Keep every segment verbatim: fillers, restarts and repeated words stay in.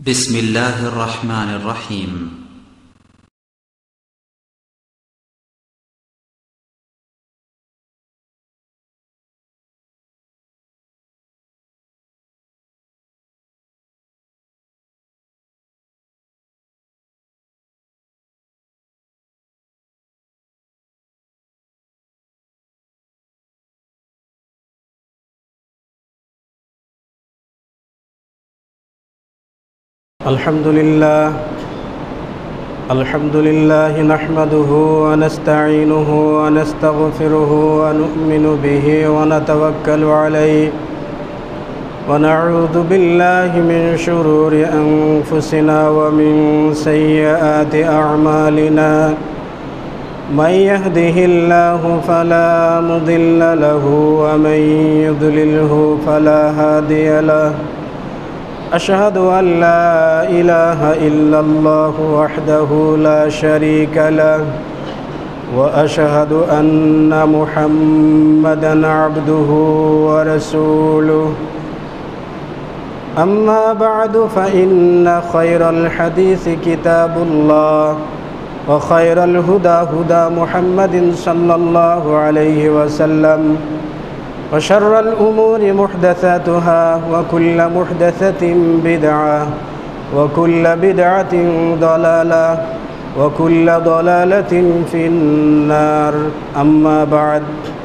بسم الله الرحمن الرحيم الحمد لله الحمد لله نحمده ونستعينه ونستغفره ونؤمن به ونتوكل عليه ونعوذ بالله من شرور أنفسنا ومن سيئات أعمالنا من يهده الله فلا مضل له ومن يضلله فلا هادي له أشهد أن لا إله إلا الله وحده لا شريك له وأشهد أن محمدًا عبده ورسوله أما بعد فإن خير الحديث كتاب الله وخير الهدى هدى محمد صلى الله عليه وسلم وشر الأمور محدثاتها وكل محدثة بدعة وكل بدعة ضلالة وكل ضلالة في النار أما بعد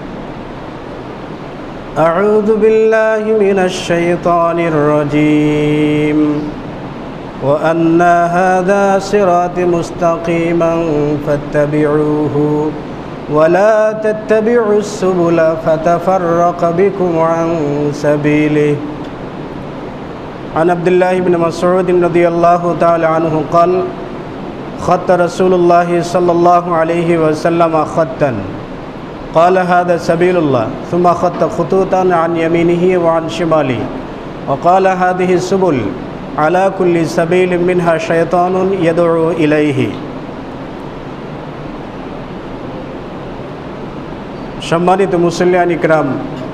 أعوذ بالله من الشيطان الرجيم وأن هذا صراطي مستقيما فاتبعوه ولا تتبعوا السبل فتفرق بكم عن سبيله عن عبد الله بن مسعود رضي الله تعالى عنه قال خط رسول الله صلى الله عليه وسلم خطا قال هذا سبيل الله ثم خط خطوطا عن يمينه وعن شماله وقال هذه السبل على كل سبيل منها شيطان يدعو إليه সম্মানিত মুসল্লিয়ান ইকরাম,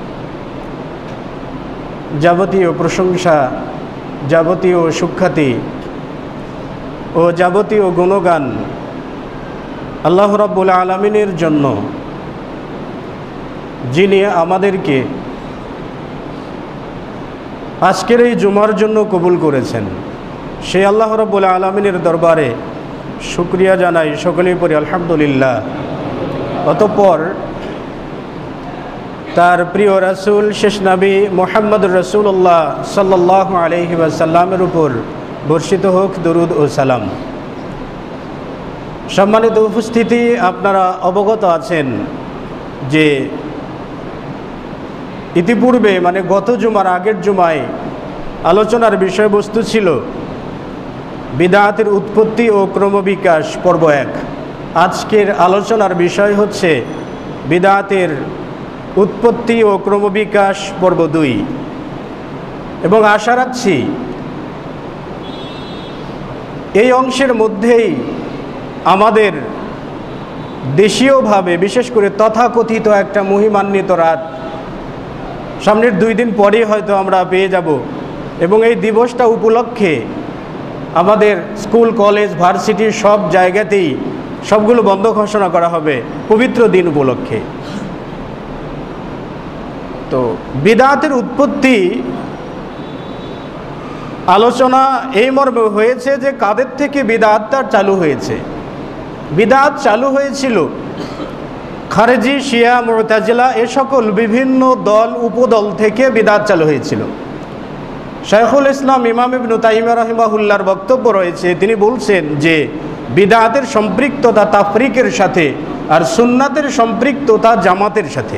যাবতীয় প্রশংসা, যাবতীয় সুখ্যাতি ও যাবতীয় গুণগান আল্লাহ রাব্বুল আলামিনের জন্য, যিনি আমাদেরকে আজকের এই জুমার জন্য কবুল করেছেন। সেই আল্লাহ রাব্বুল আলামিনের দরবারে শুকরিয়া জানাই, সকলেই পড়ি আলহামদুলিল্লাহ। অতঃপর তার প্রিয় রাসূল শেষ নবী মুহাম্মদুর রাসূলুল্লাহ সাল্লাল্লাহু আলাইহি ওয়াসাল্লামের উপর বর্ষিত হোক দরুদ ও সালাম। সম্মানিত উপস্থিতি, আপনারা অবগত আছেন যে ইতিপূর্বে মানে গত জুমার আগের জুমায় আলোচনার বিষয়বস্তু ছিল বিদআতের উৎপত্তি ও ক্রমবিকাশ পর্ব এক। আজকের আলোচনার বিষয় হচ্ছে বিদআতের উৎপত্তি ও ক্রমবিকাশ পর্ব দুই। এবং আশা রাখছি এই অংশের মধ্যেই আমাদের দেশীয়ভাবে, বিশেষ করে তথাকথিত একটা মহিমান্বিত রাত সামনের দুই দিন পরেই হয়তো আমরা পেয়ে যাব। এবং এই দিবসটা উপলক্ষে আমাদের স্কুল, কলেজ, ভার্সিটি সব জায়গাতেই সবগুলো বন্ধ ঘোষণা করা হবে পবিত্র দিন উপলক্ষে। তো বিদআতের উৎপত্তি আলোচনা এই মর্মে হয়েছে যে কাদের থেকে বিদআতটা চালু হয়েছে। বিদআত চালু হয়েছিল খারেজি, শিয়া, মুতাজিলা এ সকল বিভিন্ন দল উপদল থেকে বিদআত চালু হয়েছিল। শাইখুল ইসলাম ইমাম ইবনে তাইমিয়া রাহিমাহুল্লাহর বক্তব্য রয়েছে, তিনি বলছেন যে বিদআতের সম্পৃক্ততা তাফরিকের সাথে আর সুন্নাতের সম্পৃক্ততা জামাতের সাথে।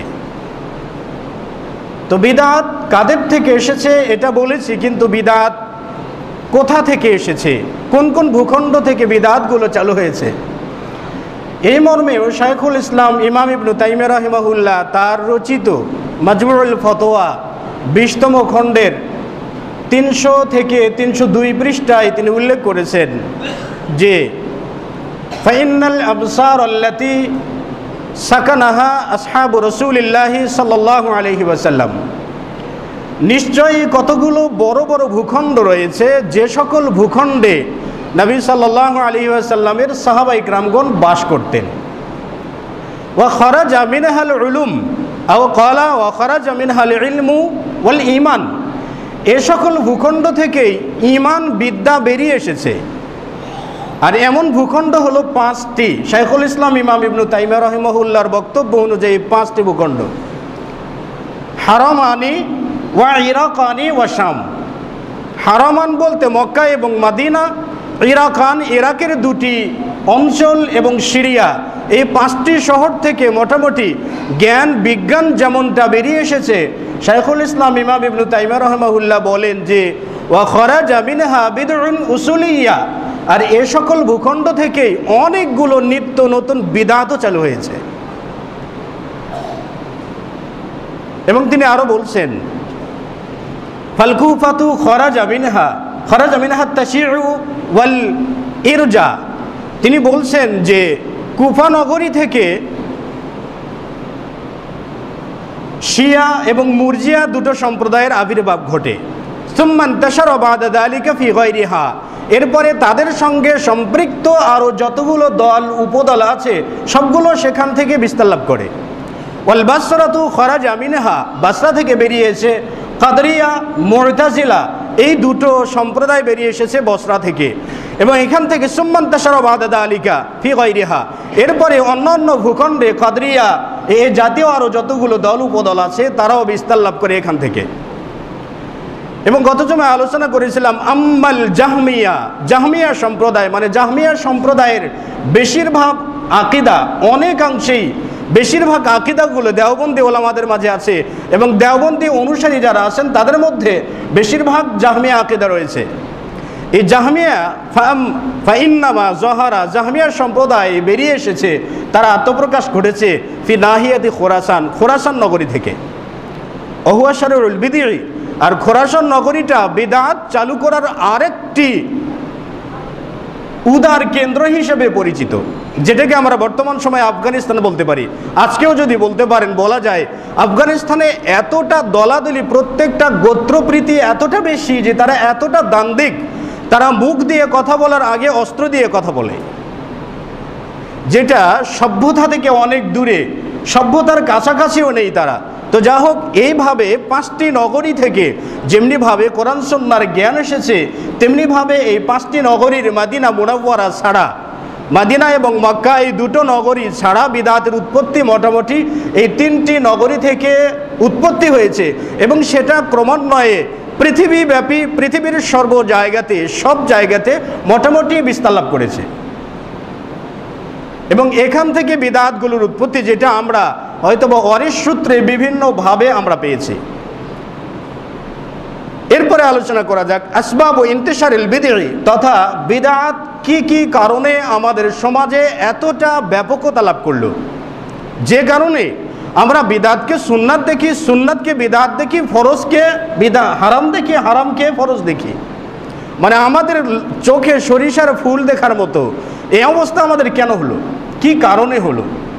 তো বিদআত কাদের থেকে এসেছে এটা বলেছি, কিন্তু বিদআত কোথা থেকে এসেছে, কোন কোন ভূখণ্ড থেকে বিদআতগুলো চালু হয়েছে, এই মর্মেও শাইখুল ইসলাম ইমাম ইবনে তাইমিয়া রাহিমাহুল্লাহ তার রচিত মাজমুউল ফতোয়া বিশতম খণ্ডের তিনশো থেকে তিনশো দুই পৃষ্ঠায় তিনি উল্লেখ করেছেন যে ফাইনাল আবসার আল্লাতি সাকানাহা আসহাবু রাসূলিল্লাহি সাল্লাল্লাহু আলাইহি ওয়াসাল্লাম, নিশ্চয়ই কতগুলো বড় বড় ভূখণ্ড রয়েছে, যে সকল ভূখণ্ডে নবী সাল্লাল্লাহু আলাইহি ওয়াসাল্লামের সাহাবা ইকরামগণ বাস করতেন। ওয়া খারাজা মিনহাল উলুম আও ক্বালা ওয়া খারাজা মিনহাল ইলমু ওয়াল ঈমান, এ সকল ভূখণ্ড থেকেই ঈমান বিদ্যা বেরিয়ে এসেছে। আর এমন ভূখণ্ড হলো পাঁচটি। শাইখুল ইসলাম ইমাম ইবনু তাইমিয়া রাহিমাহুল্লাহর বক্তব্য অনুযায়ী পাঁচটি ভূখণ্ড: হারামানি ওয়া ইরাকানি ওয়া শাম। হারামান বলতে মক্কা এবং মদিনা, ইরাকান ইরাকের দুটি অঞ্চল এবং সিরিয়া, এই পাঁচটি শহর থেকে মোটামুটি জ্ঞান বিজ্ঞান যেমনটা বেরিয়ে এসেছে, শাইখুল ইসলাম ইমাম ইবনু তাইমিয়া রাহিমাহুল্লাহ বলেন যে ওয়া খারাজা মিনহা বিদউন উসুলিয়া, আর এ সকল ভূখণ্ড থেকেই অনেকগুলো নিত্য নতুন বিদআতও চালু হয়েছে। এবং তিনি আরো বলছেন ফাল কুফাতু খারাজা মিনহা খারাজা মিনহা তাশিউ ওয়াল ইরজা। তিনি বলছেন যে কুফা নগরী থেকে শিয়া এবং মুরজিয়া দুটো সম্প্রদায়ের আবির্ভাব ঘটে। সুম্মা ইন্তাশারা বাদা যালিকা ফি গায়রিহা, এরপরে তাদের সঙ্গে সম্পৃক্ত আরও যতগুলো দল উপদল আছে সবগুলো সেখান থেকে বিস্তার লাভ করে। ওয়াল বাসরাতু খারাজা মিনহা, বাসরা থেকে বেরিয়েছে কাদরিয়া মু'তাজিলা, এই দুটো সম্প্রদায় বেরিয়ে এসেছে বসরা থেকে। এবং এখান থেকে সুম্মা ইন্তাশারা বাদা যালিকা ফি গায়রিহা, এরপরে অন্যান্য ভূখণ্ডে কাদরিয়া এই জাতীয় আরও যতগুলো দল উপদল আছে তারাও বিস্তার লাভ করে এখান থেকে। এবং গত জমে আলোচনা করেছিলাম আম্মাল জাহমিয়া, জাহমিয়া সম্প্রদায় মানে জাহমিয়া সম্প্রদায়ের বেশিরভাগ আকিদা, অনেকাংশেই বেশিরভাগ আকিদাগুলো দেওবন্দি ওলামাদের মাঝে আছে, এবং দেওবন্দি অনুসারী যারা আছেন তাদের মধ্যে বেশিরভাগ জাহমিয়া আকিদা রয়েছে। এই জাহমিয়া ফাইন্নামা জহারা, জাহমিয়া সম্প্রদায় বেরিয়ে এসেছে, তারা আত্মপ্রকাশ ঘটেছে ফি নাহিয়াতি খোরাসান, খোরাসান নগরী থেকে। অহুয়া শারুল বিদঈ, আর খোরাসান নগরীটা বিদআত চালু করার আরেকটি উদার কেন্দ্র হিসেবে পরিচিত, যেটাকে আমরা বর্তমান সময়ে আফগানিস্তান বলতে পারি। আজকেও যদি বলতে পারেন, বলা যায় আফগানিস্তানে এতটা দলাদলি, প্রত্যেকটা গোত্রপ্রীতি এতটা বেশি যে তারা এতটা দান্দিক, তারা মুখ দিয়ে কথা বলার আগে অস্ত্র দিয়ে কথা বলে, যেটা সভ্যতা থেকে অনেক দূরে, সভ্যতার কাছাকাছিও নেই তারা। তো যা হোক, এইভাবে পাঁচটি নগরী থেকে যেমনিভাবে কোরআন সুন্নাহর জ্ঞান এসেছে, তেমনিভাবে এই পাঁচটি নগরীর মদিনা মুনাওয়ারা ছাড়া, মদিনা এবং মক্কা এই দুটো নগরী ছাড়া বিদআতের উৎপত্তি মোটামুটি এই তিনটি নগরী থেকে উৎপত্তি হয়েছে। এবং সেটা ক্রমান্বয়ে পৃথিবীব্যাপী, পৃথিবীর সর্ব জায়গাতে, সব জায়গাতে মোটামুটি বিস্তার লাভ করেছে। এবং এখান থেকে বিদআতগুলোর উৎপত্তি, যেটা আমরা হয়তো বা ওয়ারিস সূত্রে বিভিন্নভাবে আমরা পেয়েছি। এরপরে আলোচনা করা যাক আসবাব ও ইন্তিশারিল বিদঈ, তথা বিদআত কি কি কারণে আমাদের সমাজে এতটা ব্যাপকতা লাভ করলো, যে কারণে আমরা বিদআতকে সুন্নাত দেখি, সুন্নাতকে বিদআত দেখি, ফরজকে বিদআ হারাম দেখি, হারামকে ফরজ দেখি। মানে আমাদের চোখে সরিষার ফুল দেখার মতো এই অবস্থা আমাদের কেন হলো, কি কারণে হলো?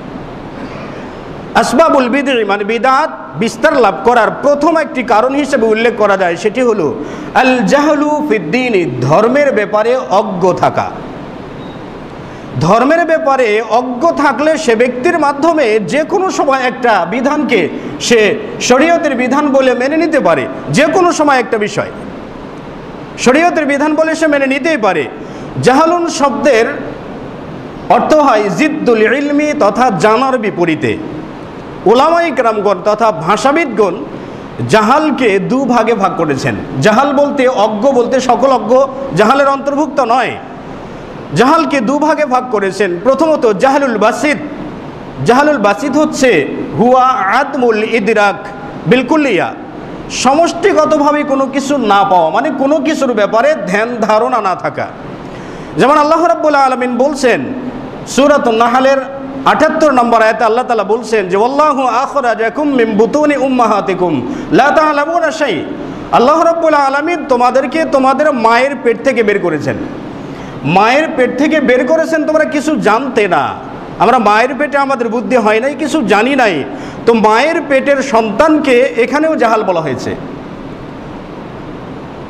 আসবাবুল বিদঈ মানে বিদআত বিস্তার লাভ করার প্রথম একটি কারণ হিসেবে উল্লেখ করা যায়, সেটি হলো আল জাহলু ফিদ্দীন, ধর্মের ব্যাপারে অজ্ঞ থাকা। ধর্মের ব্যাপারে অজ্ঞ থাকলে সে ব্যক্তির মাধ্যমে যে কোনো সময় একটা বিধানকে সে শরীয়তের বিধান বলে মেনে নিতে পারে, যে কোনো সময় একটা বিষয় শরীয়তের বিধান বলে সে মেনে নিতেই পারে। জাহালুন শব্দের অর্থ হয় জিদ্দুল ইলমি, তথা জানার বিপরীতে। উলামায়ে কেরামগণ তথা ভাষাবিদগণ জাহালকে দু ভাগে ভাগ করেছেন। জাহাল বলতে, অজ্ঞ বলতে সকল অজ্ঞ জাহালের অন্তর্ভুক্ত নয়, জাহালকে দু ভাগে ভাগ করেছেন। প্রথমত জাহালুল বাসিত, জাহালুল বাসিত হচ্ছে হুয়া আদমুল ইদরাক বিলকুলিয়া, সমষ্টিগতভাবে কোনো কিছু না পাওয়া, মানে কোনো কিছুর ব্যাপারে ধ্যান ধারণা না থাকা। যেমন আল্লাহ রাব্বুল আলামিন বলছেন সূরাতুন নাহলের আটাত্তর নম্বর আয়াতে আল্লাহ তাআলা বলছেন যে ওয়াল্লাহু আখরাজাকুম মিন বুতুনি উম্মাহাতিকুম লা তা'লামুনা শাই, আল্লাহ রাব্বুল আলামিন তোমাদেরকে তোমাদের মায়ের পেট থেকে বের করেছেন। মায়ের পেট থেকে বের করেছেন, তোমরা কিছু জানতে না। আমরা মায়ের পেটে আমাদের বুদ্ধি হয় নাই, কিছু জানি নাই। তো মায়ের পেটের সন্তানকে এখানেও জাহাল বলা হয়েছে।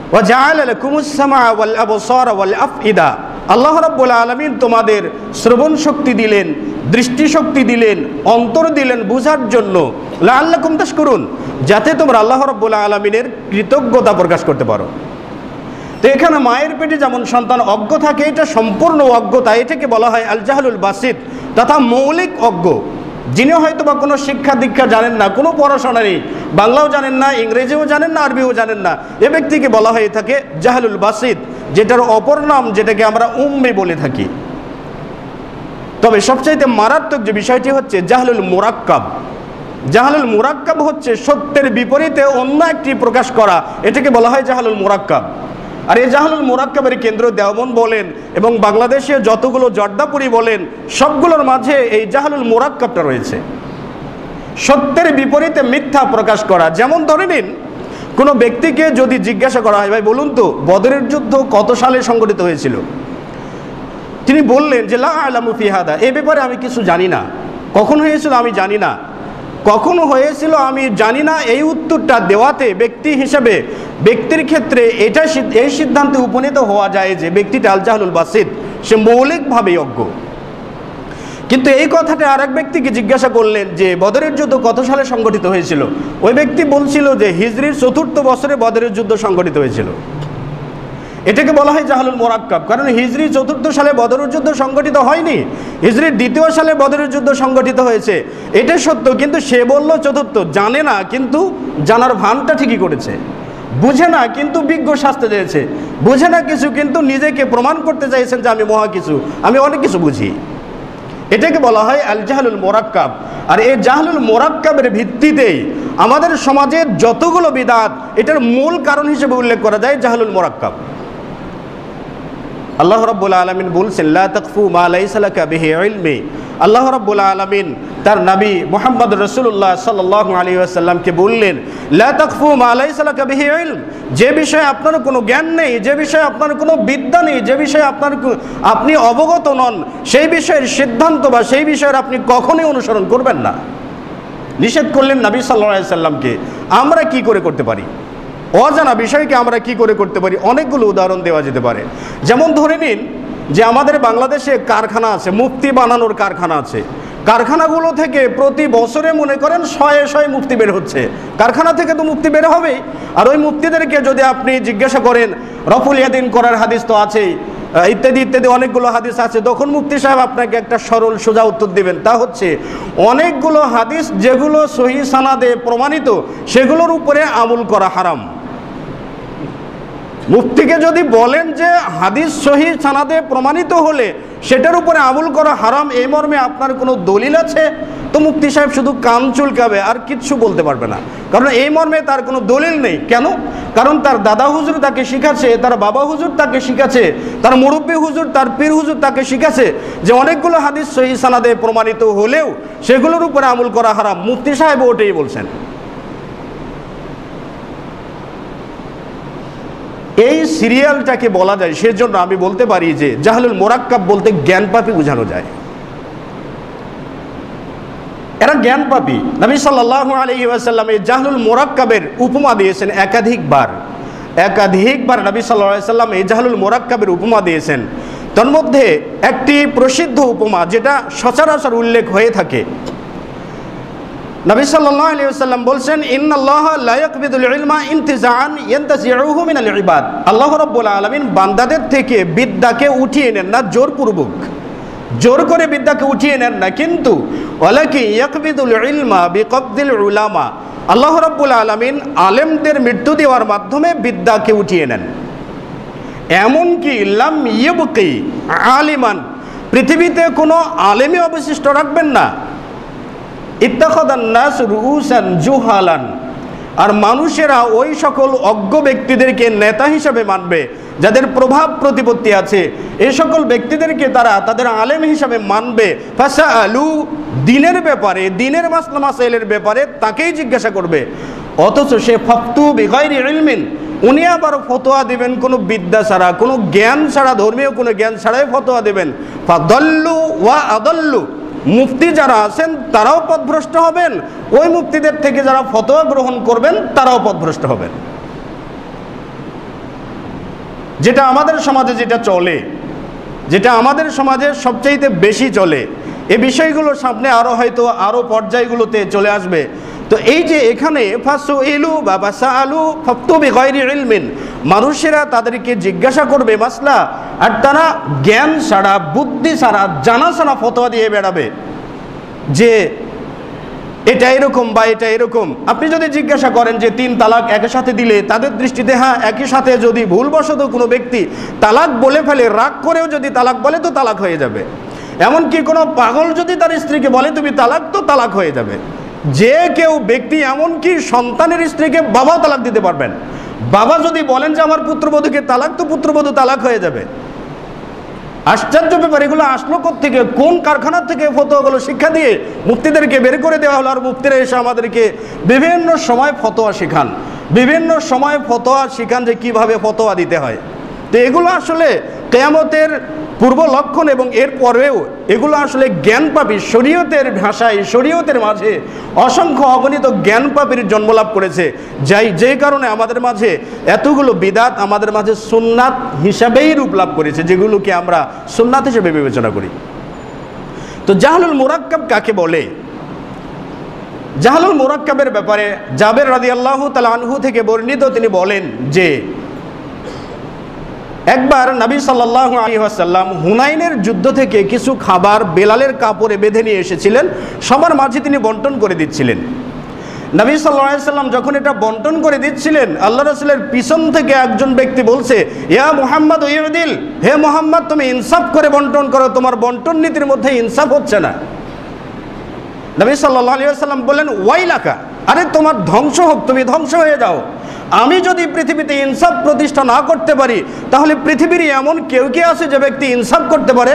ওয়া জাআলা লাকুমুস সামআ ওয়াল আবসারা ওয়াল আফইদা, আল্লাহ রাব্বুল আলামিন তোমাদের শ্রবণ শক্তি দিলেন, দৃষ্টিশক্তি দিলেন, অন্তর দিলেন বুঝার জন্য, লাআল্লাকুম তাশকুরুন, যাতে তোমরা আল্লাহ রাব্বুল আলামিনের কৃতজ্ঞতা প্রকাশ করতে পারো। তো এখানে মায়ের পেটে যেমন সন্তান অজ্ঞ থাকে, এটা সম্পূর্ণ অজ্ঞতা, এটাকে বলা হয় আল জাহলুল বাসিত, তথা মৌলিক অজ্ঞ। যিনি হয়তো বা কোনো শিক্ষা দীক্ষা জানেন না, কোনো পড়াশোনা নেই, বাংলাও জানেন না, ইংরেজিও জানেন না, আরবিও জানেন না, এ ব্যক্তিকে বলা হয়ে থাকে জাহলুল বাসিত, যেটার অপর নাম যেটাকে আমরা উম্মি বলে থাকি। তবে সবচাইতে মারাত্মক যে বিষয়টি হচ্ছে জাহলুল মুরাক্কাব। জাহলুল মুরাক্কাব হচ্ছে সত্যের বিপরীতে অন্য একটি প্রকাশ করা, এটাকে বলা হয় জাহলুল মুরাক্কাব। আর এই জাহলুল মুরাক্কাবের কেন্দ্র দেওবন্দ বলেন এবং বাংলাদেশে যতগুলো জর্দাপুরি বলেন, সবগুলোর মাঝে এই জাহলুল মুরাক্কাবটা রয়েছে, সত্যের বিপরীতে মিথ্যা প্রকাশ করা। যেমন ধরে নিন, কোনো ব্যক্তিকে যদি জিজ্ঞাসা করা হয়, ভাই বলুন তো বদরের যুদ্ধ কত সালে সংঘটিত হয়েছিল, তিনি বললেন যে লা আ'লামু ফি হাদা, এ ব্যাপারে আমি কিছু জানি না, কখন হয়েছিল আমি জানি না, কখন হয়েছিল আমি জানি না, এই উত্তরটা দেওয়াতে ব্যক্তি হিসেবে ব্যক্তির ক্ষেত্রে এটা এই সিদ্ধান্তে উপনীত হওয়া যায় যে ব্যক্তিটা আল জাহলুল বাসিত, সে মৌলিকভাবে অজ্ঞ। কিন্তু এই কথাটা আর এক ব্যক্তিকে জিজ্ঞাসা করলেন যে বদরের যুদ্ধ কত সালে সংগঠিত হয়েছিল, ওই ব্যক্তি বলছিল যে হিজরির চতুর্থ বছরে বদরের যুদ্ধ সংগঠিত হয়েছিল। এটাকে বলা হয় জাহলুল মুরাক্কাব, কারণ হিজরি চতুর্থ সালে বদরের যুদ্ধ সংগঠিত হয়নি, হিজরির দ্বিতীয় সালে বদরের যুদ্ধ সংগঠিত হয়েছে, এটা সত্য, কিন্তু সে বলল চতুর্থ, জানে না কিন্তু জানার ভানটা ঠিকই করেছে, বুঝে না কিন্তু বিজ্ঞ শাস্তে চেয়েছে, বুঝে না কিছু কিন্তু নিজেকে প্রমাণ করতে চাইছেন যে আমি মহা কিছু, আমি অনেক কিছু বুঝি। এটাকে বলা হয় আল জাহলুল মুরাক্কাব। আর এই জাহলুল মুরাক্কাবের ভিত্তিতেই আমাদের সমাজের যতগুলো বিদআত, এটার মূল কারণ হিসেবে উল্লেখ করা যায় জাহলুল মুরাক্কাব। আল্লাহ রাব্বুল আলামিন বলছেন লা তাকফু মা লাইসা লাকা বিহি ইলমি। আল্লাহ রাব্বুল আলামিন তার নবী মুহাম্মদ রাসূলুল্লাহ সাল্লাল্লাহু আলাইহি ওয়াসাল্লামকে বললেন লা তাকফু মা লাইসা লাকা বিহি ইলম, যে বিষয়ে আপনার কোনো জ্ঞান নেই, যে বিষয়ে আপনার কোনো বিদ্যা নেই, যে বিষয়ে আপনার আপনি অবগত নন, সেই বিষয়ের সিদ্ধান্ত বা সেই বিষয়ের আপনি কখনোই অনুসরণ করবেন না। নিষেধ করলেন নবী সাল্লাল্লাহু আলাইহি ওয়াসাল্লামকে। আমরা কি করে করতে পারি? অজানা বিষয়কে আমরা কি করে করতে পারি? অনেকগুলো উদাহরণ দেওয়া যেতে পারে। যেমন ধরে নিন যে আমাদের বাংলাদেশে কারখানা আছে, মুফতি বানানোর কারখানা আছে, কারখানাগুলো থেকে প্রতি বছরে মনে করেন শয়ে শয়ে মুফতি বের হচ্ছে, কারখানা থেকে তো মুফতি বের হবেই। আর ওই মুফতিদেরকে যদি আপনি জিজ্ঞাসা করেন, রফুল ইয়াদিন করার হাদিস তো আছেই, ইত্যাদি ইত্যাদি অনেকগুলো হাদিস আছে, তখন মুফতি সাহেব আপনাকে একটা সরল সোজা উত্তর দেবেন, তা হচ্ছে অনেকগুলো হাদিস যেগুলো সহিহ সানাদে প্রমাণিত, সেগুলোর উপরে আমল করা হারাম। মুফতিকে যদি বলেন যে হাদিস সহিহ সানাদে প্রমাণিত হলে সেটার উপরে আমল করা হারাম, এই মর্মে আপনার কোনো দলিল আছে, তো মুফতি সাহেব শুধু কান চুলকাবে আর কিচ্ছু বলতে পারবে না, কারণ এই মর্মে তার কোনো দলিল নেই। কেন? কারণ তার দাদা হুজুর তাকে শিখাচ্ছে, তার বাবা হুজুর তাকে শিখাচ্ছে, তার মুরব্বী হুজুর, তার পীর হুজুর তাকে শিখাচ্ছে যে অনেকগুলো হাদিস সহিহ সানাদে প্রমাণিত হলেও সেগুলোর উপরে আমল করা হারাম। মুফতি সাহেব ওটাই বলছেন। এই সিরিয়ালটাকে বলা যায়, সেজন্য আমি বলতে পারি যে জাহলুল মুরাক্কাব বলতে জ্ঞানপাপী বোঝানো যায়। এরা জ্ঞানপাপী। নবী সাল্লাল্লাহু আলাইহি ওয়াসাল্লাম এই জাহলুল মুরাক্কাবের উপমা দিয়েছেন একাধিকবার, একাধিকবার নবী সাল্লাল্লাহু আলাইহি ওয়াসাল্লাম এই জাহলুল মুরাক্কাবের উপমা দিয়েছেন। তার মধ্যে একটি প্রসিদ্ধ উপমা যেটা সচরাচর উল্লেখ হয়ে থাকে, নবী সাল্লাল্লাহু আলাইহি ওয়াসাল্লাম বলছেন ইন্নাল্লাহা লা ইয়াকবিদুল ইলমা ইনতিজাআন ইয়ানতাজিউহু মিনাল ইবাদ। আল্লাহ রাব্বুল আলামিন বান্দাদের থেকে বিদ্যাকে উঠিয়ে নেন না জোরপূর্বক, জোর করে বিদ্যাকে উঠিয়ে নেন না, কিন্তু ওয়ালাকি ইয়াকবিদুল ইলমা বিকবদিল উলামা। আল্লাহ রাব্বুল আলামিন আলেমদের মৃত্যু দেওয়ার মাধ্যমে বিদ্যাকে উঠিয়ে নেন। এমনকি লাম ইয়াবকি আলিমান, পৃথিবীতে কোনো আলেমই অবশিষ্ট রাখবেন না। ইত্তাখাদান নাস রুউসান জুহালান, আর মানুষেরা ওই সকল অজ্ঞ ব্যক্তিদেরকে নেতা হিসাবে মানবে যাদের প্রভাব প্রতিপত্তি আছে, এই সকল ব্যক্তিদেরকে তারা তাদের আলেম হিসাবে মানবে। ফাসাআলু, দিনের ব্যাপারে, দিনের মাসলা মাসাইলের ব্যাপারে তাকেই জিজ্ঞাসা করবে, অথচ সে ফাফতু বিগাইরি ইলমিন, উনি আবার ফতোয়া দেবেন কোনো বিদ্যা ছাড়া, কোনো জ্ঞান ছাড়া, ধর্মীয় কোনো জ্ঞান ছাড়াই ফতোয়া দেবেন। ফাদাল্লু ওয়া আদাল্লু, মুফতি যারা আছেন তারাও পথভ্রষ্ট হবেন, ওই মুফতিদের থেকে যারা ফতোয়া গ্রহণ করবেন তারাও পথভ্রষ্ট হবেন। যেটা আমাদের সমাজে যেটা চলে, যেটা আমাদের সমাজে সবচাইতে বেশি চলে, এই বিষয়গুলো সামনে আরও হয়তো আরও পর্যায়গুলোতে চলে আসবে। তো এই যে এখানে ফাসু ইলু বা বাসা আলু ফক্তু বিগয়রি ইলমিন, মানুষেরা তাদেরকে জিজ্ঞাসা করবে মাসলা, আর তারা জ্ঞান ছাড়া, বুদ্ধি ছাড়া, জানা ছাড়া ফতোয়া দিয়ে বেড়াবে যে এটা এরকম বা এটা এরকম। আপনি যদি জিজ্ঞাসা করেন যে তিন তালাক একই সাথে দিলে, তাদের দৃষ্টিতে হ্যাঁ একই সাথে যদি ভুলবশত কোনো ব্যক্তি তালাক বলে ফেলে, রাগ করেও যদি তালাক বলে তো তালাক হয়ে যাবে। এমনকি কোনো পাগল যদি তার স্ত্রীকে বলে তুমি তালাক, তো তালাক হয়ে যাবে। যে কেউ ব্যক্তি, এমনকি সন্তানের স্ত্রীকে বাবাও তালাক দিতে পারবেন। বাবা যদি বলেন যে আমার পুত্রবধূকে তালাক, তো পুত্রবধূ তালাক হয়ে যাবে। আশ্চর্য ব্যাপার, এগুলো আসলো কোত্থেকে? কোন কারখানার থেকে ফতোয়াগুলো শিক্ষা দিয়ে মুফতিদেরকে বের করে দেওয়া হলো? আর মুফতিরা এসে আমাদেরকে বিভিন্ন সময় ফতোয়া শেখান, বিভিন্ন সময় ফতোয়া শিখান যে কিভাবে ফতোয়া দিতে হয়। তো এগুলো আসলে কিয়ামতের পূর্ব লক্ষণ, এবং এর পরেও এগুলো আসলে জ্ঞানপাপী, শরীয়তের ভাষায়, শরীয়তের মাঝে অসংখ্য অগণিত জ্ঞানপাপীর জন্মলাভ করেছে, যাই যে কারণে আমাদের মাঝে এতগুলো বিদাত আমাদের মাঝে সুন্নাত হিসাবেই রূপ লাভ করেছে, যেগুলোকে আমরা সুন্নাত হিসেবে বিবেচনা করি। তো জাহলুল মুরাক্কাব কাকে বলে? জাহলুল মুরাক্কাবের ব্যাপারে জাবের রাদিয়াল্লাহু তাআলা আনহু থেকে বর্ণিত, তিনি বলেন যে একবার নবী সাল্লাল্লাহু আলাইহি ওয়াসাল্লাম হুনাইনের যুদ্ধ থেকে কিছু খাবার বেলালের কাপড়ে বেঁধে নিয়ে এসেছিলেন, সবার মাঝে তিনি বন্টন করে দিচ্ছিলেন। নবী সাল্লাল্লাহু আলাইহি ওয়াসাল্লাম যখন এটা বন্টন করে দিচ্ছিলেন, আল্লাহ রাসূলের পিছন থেকে একজন ব্যক্তি বলছে, ইয়া মুহাম্মদ ইউদিল, হে মুহাম্মদ তুমি ইনসাফ করে বন্টন করো, তোমার বন্টন নীতির মধ্যে ইনসাফ হচ্ছে না। নবী সাল্লাল্লাহু আলাইহি ওয়াসাল্লাম বললেন, ওয়াইলাকা, আরে তোমার ধ্বংস হোক, তুমি ধ্বংস হয়ে যাও। আমি যদি পৃথিবীতে ইনসাফ প্রতিষ্ঠা না করতে পারি, তাহলে পৃথিবীর এমন কেউ কে আছে যে ব্যক্তি ইনসাফ করতে পারে?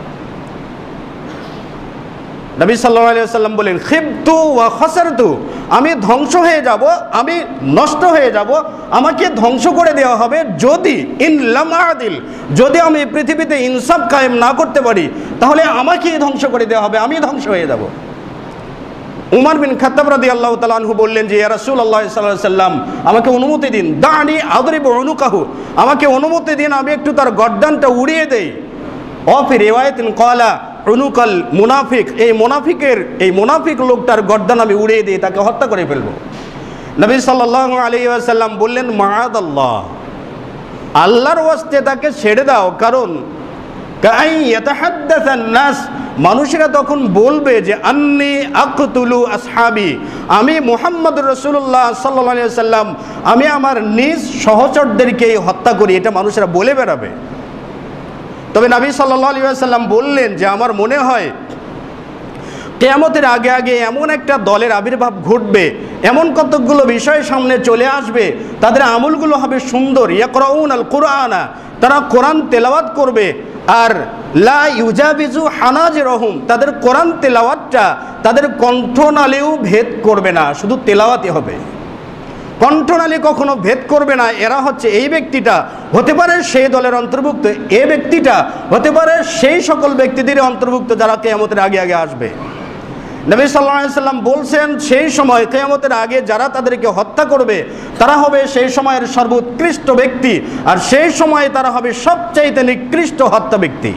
নবী সাল্লাল্লাহু আলাইহি ওয়াসাল্লাম বলেন, খিবতু ওয়া খাসারতু, আমি ধ্বংস হয়ে যাব, আমি নষ্ট হয়ে যাব, আমাকে ধ্বংস করে দেওয়া হবে যদি ইন লাম আদিল, যদি আমি পৃথিবীতে ইনসাফ কায়েম না করতে পারি, তাহলে আমাকেই ধ্বংস করে দেওয়া হবে, আমি ধ্বংস হয়ে যাব। উমর বিন খাত্তাব রাদিয়াল্লাহু তাআলা আনহু বললেন যে ইয়া রাসূলুল্লাহ সাল্লাল্লাহু আলাইহি ওয়াসাল্লাম, আমাকে অনুমতি দিন, দানি আদরিবু উনুকাহু, আমাকে অনুমতি দিন, আমি একটু তার গর্দানটা উড়িয়ে দেই। অফি রিওয়ায়াতিন ক্বালা উনুকাল মুনাফিক, এই মুনাফিকের, এই মুনাফিক লোকটার গর্দান আমি উড়িয়ে দিই, তাকে হত্যা করে ফেলবো। নবী সাল্লাল্লাহু আলাইহি ওয়াসাল্লাম বললেন, মাআদাল্লাহ, আল্লাহর ওয়াস্তে তাকে ছেড়ে দাও, কারণ কাই ইয়াতাহাদ্দাসান নাস, মানুষেরা তখন বলবে যে আন্নী আকতুলু আসহাবি, আমি মুহাম্মদুর রাসূলুল্লাহ সাল্লাল্লাহু আলাইহি ওয়াসাল্লাম, আমি আমার নিজ সহচরদেরকে হত্যা করি, এটা মানুষেরা বলে বেড়াবে। তবে নবী সাল্লাল্লাহু আলাইহি ওয়াসাল্লাম বললেন যে আমার মনে হয় কিয়ামতের আগে আগে এমন একটা দলের আবির্ভাব ঘটবে, এমন কতকগুলো বিষয় সামনে চলে আসবে, তাদের আমলগুলো হবে সুন্দর। ইয়াকরাউন আল কুরআনা, তারা কোরআন তেলাওয়াত করবে, আর লা ইউজাবিজু হানাজিরহুম, তাদের কোরআন তেলাওয়াতটা তাদের কণ্ঠনালীও ভেদ করবে না, শুধু তেলাওয়াতই হবে, কণ্ঠনালী কখনো ভেদ করবে না। এরা হচ্ছে, এই ব্যক্তিটা হতে পারে সেই দলের অন্তর্ভুক্ত, এই ব্যক্তিটা হতে পারে সেই সকল ব্যক্তিদের অন্তর্ভুক্ত যারা কিয়ামতের আগে আগে আসবে। নবী সাল্লাল্লাহু আলাইহি ওয়াসাল্লাম বলছেন, সেই সময় কিয়ামতের আগে যারা তাদেরকে হত্যা করবে তারা হবে সেই সময়ের সর্বোৎকৃষ্ট ব্যক্তি, আর সেই সময়ে তারা হবে সবচাইতে নিকৃষ্ট হত্যা ব্যক্তি।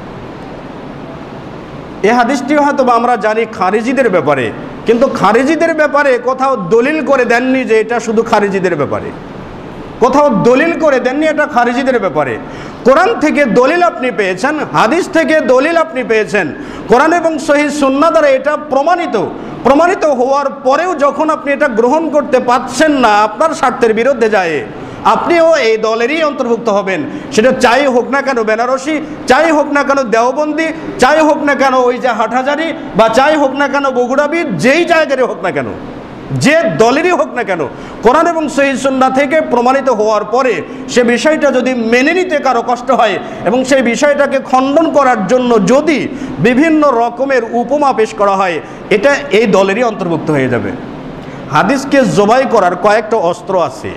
এই হাদিসটি হয়তো আমরা জানি খারিজিদের ব্যাপারে, কিন্তু খারিজিদের ব্যাপারে কোথাও দলিল করে দেননি যে এটা শুধু খারিজিদের ব্যাপারে, কোথাও দলিল করে দেননি এটা খারিজিদের ব্যাপারে। কোরআন থেকে দলিল আপনি পেয়েছেন, হাদিস থেকে দলিল আপনি পেয়েছেন, কোরআন এবং সহিহ সুন্নাহ দ্বারা এটা প্রমাণিত। প্রমাণিত হওয়ার পরেও যখন আপনি এটা গ্রহণ করতে পারছেন না, আপনার স্বার্থের বিরুদ্ধে যায়, আপনিও এই দলেরই অন্তর্ভুক্ত হবেন। সেটা চাই হোক না কেন বেনারসি, চাই হোক না কেন দেওবন্দি, চাই হোক না কেন ওই যে হাটহাজারি, বা চাই হোক না কেন বগুড়াবি, যেই জায়গারই হোক না কেন, যে দলেরই হোক না কেন, কোরআন এবং সহিহ সুন্নাহ থেকে প্রমাণিত হওয়ার পরে সে বিষয়টা যদি মেনে নিতে কারো কষ্ট হয়, এবং সেই বিষয়টাকে খণ্ডন করার জন্য যদি বিভিন্ন রকমের উপমা পেশ করা হয়, এটা এই দলেরই অন্তর্ভুক্ত হয়ে যাবে। হাদিসকে জবাই করার কয়েকটা অস্ত্র আছে,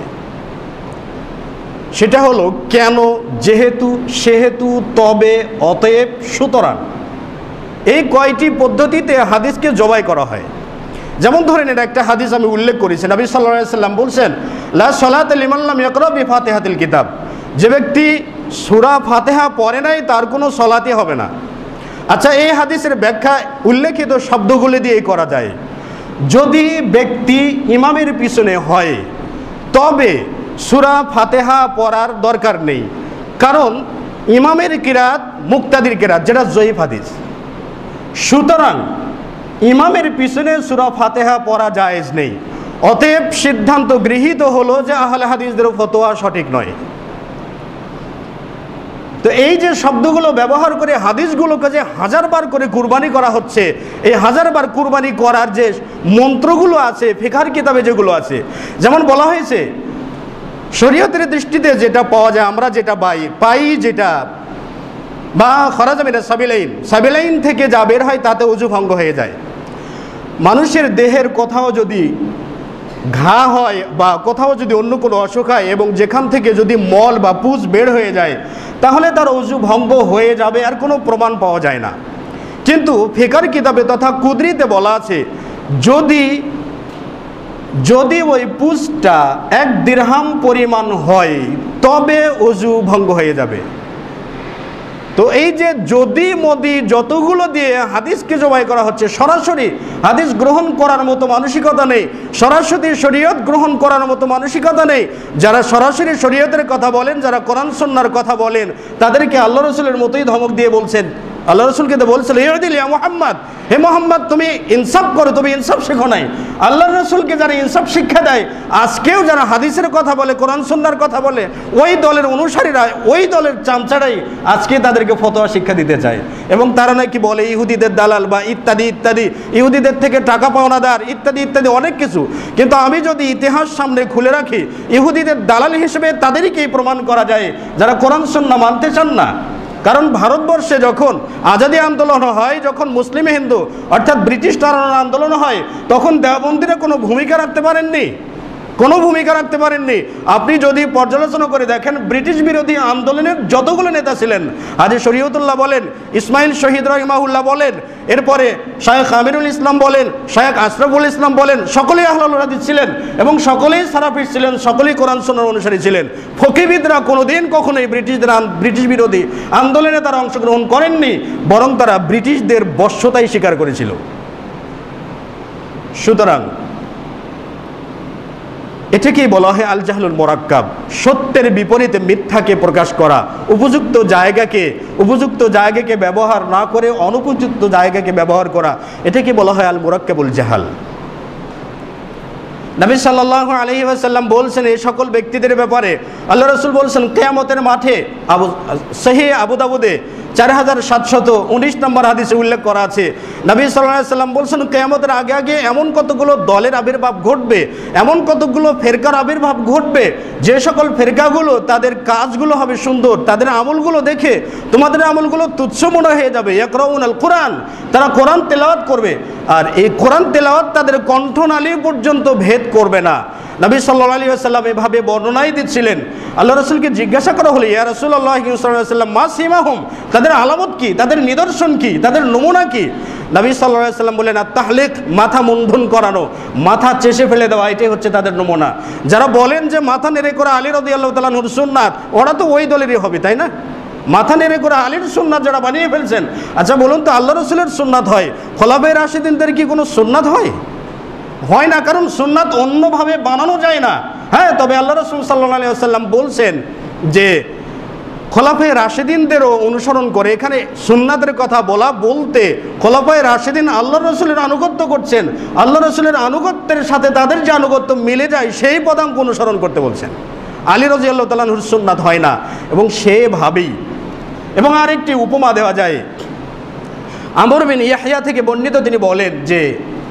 সেটা হলো কেন, যেহেতু, সেহেতু, তবে, অতএব, সুতরাং, এই কয়টি পদ্ধতিতে হাদিসকে জবাই করা হয়। যেমন ধরেন, এটা একটা হাদিস আমি উল্লেখ করেছি, নবী সাল্লাল্লাহু আলাইহি ওয়াসাল্লাম বলছেন, লা সালাতা লিমান লাম ইয়াকরা বিফাতিহাতিল কিতাব, যে ব্যক্তি সূরা ফাতিহা পড়ে নাই তার কোনো সলাতই হবে না। আচ্ছা, এই হাদিসের ব্যাখ্যা উল্লেখিত শব্দগুলি দিয়েই করা যায়। যদি ব্যক্তি ইমামের পিছনে হয় তবে সূরা ফাতিহা পড়ার দরকার নেই, কারণ ইমামের কিরাত মুক্তাদির কিরাত, যেটা জয়ীফ হাদিস। সুতরাং ইমামের পিছনে সূরা ফাতিহা পড়া জায়েজ নেই। অতএব সিদ্ধান্ত গৃহীত হলো যে আহলে হাদিসদের ফতোয়া সঠিক নয়। তো এই যে শব্দগুলো ব্যবহার করে হাদিসগুলোকে যে হাজারবার করে কুরবানি করা হচ্ছে, এই হাজারবার কুরবানি করার যে মন্ত্রগুলো আছে ফিকহের কিতাবে যেগুলো আছে, যেমন বলা হয়েছে শরীয়তের দৃষ্টিতে যেটা পাওয়া যায়, আমরা যেটা পাই পাই যেটা বা খরাজা মিনাস সাবিলাইন, সাবিলাইন থেকে যা বের হয় তাতে ওযু ভঙ্গ হয়ে যায়। মানুষের দেহের কোথাও যদি ঘা হয় বা কোথাও যদি অন্য কোনো অসুখ হয় এবং যেখান থেকে যদি মল বা পুজ বের হয়ে যায় তাহলে তার ওযু ভঙ্গ হয়ে যাবে, আর কোনো প্রমাণ পাওয়া যায় না। কিন্তু ফিকহের কিতাবে তথা কুদরিতে বলা আছে যদি যদি ওই পুজটা এক দিরহাম পরিমাণ হয় তবে ওযু ভঙ্গ হয়ে যাবে। তো এই যে যদি মদি যতগুলো দিয়ে হাদিসকে জবাই করা হচ্ছে, সরাসরি হাদিস গ্রহণ করার মতো মানসিকতা নেই, সরাসরি শরীয়ত গ্রহণ করার মতো মানসিকতা নেই। যারা সরাসরি শরীয়তের কথা বলেন, যারা কোরআন সুন্নাহর কথা বলেন, তাদেরকে আল্লাহ রসুলের মতোই ধমক দিয়ে বলছেন। আল্লাহ রসুলকে তো বলছিল ইউদিল ইয়া মুহাম্মদ, হে মোহাম্মদ তুমি ইনসাফ করো, তুমি ইনসাফ শেখো নাই। আল্লাহ রসুলকে যারা ইনসাফ শিক্ষা দেয়, আজকেও যারা হাদিসের কথা বলে, কোরআন সুন্নাহর কথা বলে, ওই দলের অনুসারীরা, ওই দলের চামচারাই আজকে তাদেরকে ফতোয়া শিক্ষা দিতে চায়। এবং তারা নাকি বলে ইহুদিদের দালাল বা ইত্যাদি ইত্যাদি, ইহুদিদের থেকে টাকা পাওনাদার ইত্যাদি ইত্যাদি অনেক কিছু। কিন্তু আমি যদি ইতিহাস সামনে খুলে রাখি, ইহুদিদের দালাল হিসেবে তাদেরকেই প্রমাণ করা যায় যারা কোরআন সুন্নাহ মানতে চান না। কারণ ভারতবর্ষে যখন আজাদি আন্দোলন হয়, যখন মুসলিম হিন্দু অর্থাৎ ব্রিটিশ তাড়ানোর আন্দোলন হয়, তখন দেওবন্দিরা কোনো ভূমিকা রাখতে পারেননি, কোনো ভূমিকা রাখতে পারেননি। আপনি যদি পর্যালোচনা করে দেখেন, ব্রিটিশ বিরোধী আন্দোলনের যতগুলো নেতা ছিলেন, হাজী শরীয়তুল্লাহ বলেন, ইসমাইল শহীদ রহিমাহুল্লাহ বলেন, এরপরে শায়েখ আমিরুল ইসলাম বলেন, শায়েখ আশরাফুল ইসলাম বলেন, সকলেই আহলুল হাদিস ছিলেন এবং সকলেই সালাফি ছিলেন, সকলেই কোরআন সুন্নাহর অনুসারী ছিলেন। ফকিবিদরা কোনোদিন কখনোই ব্রিটিশদের ব্রিটিশ বিরোধী আন্দোলনে তারা অংশগ্রহণ করেননি, বরং তারা ব্রিটিশদের বশ্যতাই স্বীকার করেছিল। সুতরাং এটাকেই বলা হয় আল জাহলুল মুরাক্কাব, সত্যের বিপরীতে মিথ্যাকে প্রকাশ করা, উপযুক্ত জায়গাকে উপযুক্ত জায়গাকে ব্যবহার না করে অনুপযুক্ত জায়গাকে ব্যবহার করা, এটাকে বলা হয় আল মুরাক্কাবুল জাহাল। নবী সাল্লাল্লাহু আলাইহি ওয়াসাল্লাম বলছেন এই সকল ব্যক্তিদের ব্যাপারে, আল্লাহ রাসূল বলছেন কিয়ামতের মাঠে, আবু সহিহ আবু দাউদে চার হাজার সাতশত উনিশ নম্বর হাদিসে উল্লেখ করা আছে, নবী সাল্লাল্লাহু আলাইহি ওয়াসাল্লাম বলছেন কিয়ামতের আগে আগে এমন কতগুলো দলের আবির্ভাব ঘটবে, এমন কতগুলো ফেরকার আবির্ভাব ঘটবে, যে সকল ফেরকাগুলো তাদের কাজগুলো হবে সুন্দর, তাদের আমলগুলো দেখে তোমাদের আমলগুলো তুচ্ছ মনে হয়ে যাবে। ইয়াকরাউনাল কোরআন, তারা কোরআন তেলাওয়াত করবে, আর এই কোরআন তেলাওয়াত তাদের কণ্ঠনালী পর্যন্ত ভেদ করবে না। নবী সাল্লাল্লাহু আলাইহি ওয়াসাল্লাম এভাবে বর্ণনাই দিচ্ছিলেন। আল্লাহ রাসূলকে জিজ্ঞাসা করা হলো, ইয়া রাসূলুল্লাহ সাল্লাল্লাহু আলাইহি ওয়াসাল্লাম মা সিমাহুম, তাদের আলামত কি, তাদের নিদর্শন কি, তাদের নমুনা কি? নবী সাল্লাল্লাহু আলাইহি ওয়াসাল্লাম বলেন আত-তাহলিক, মাথা মুন্ডন করানো, মাথা চেষে ফেলে দেওয়া, এটাই হচ্ছে তাদের নমুনা। যারা বলেন যে মাথা নেড়ে করা আলী রাদিয়াল্লাহু তাআলা আনহুর সুন্নাত, ওরা তো ওই দলেরই হবে, তাই না? মাথা নেড়ে করে আলীর সুন্নাত যারা বানিয়ে ফেলছেন, আচ্ছা বলুন তো আল্লাহ রাসূলের সুন্নাত হয়, খোলাফায়ে রাশিদিনদের কি কোনো সুন্নাত হয়? হয় না, কারণ সুন্নাত অন্যভাবে বানানো যায় না। হ্যাঁ, তবে আল্লাহ রাসূল সাল্লাল্লাহু আলাইহি ওয়াসাল্লাম বলছেন যে খোলাফায়ে রাশিদিনদেরও অনুসরণ করে। এখানে সুন্নাতের কথা বলা বলতে খোলাফায়ে রাশিদিন আল্লাহ রসুলের আনুগত্য করছেন, আল্লাহ রসুলের আনুগত্যের সাথে তাদের যে আনুগত্য মিলে যায় সেই পদাঙ্ক অনুসরণ করতে বলছেন। আলী রাদিয়াল্লাহু তাআলা আনহুর সুন্নাত হয় না, এবং সেভাবেই। এবং আরেকটি উপমা দেওয়া যায়, আমর বিন ইয়াহইয়া থেকে বর্ণিত, তিনি বলেন যে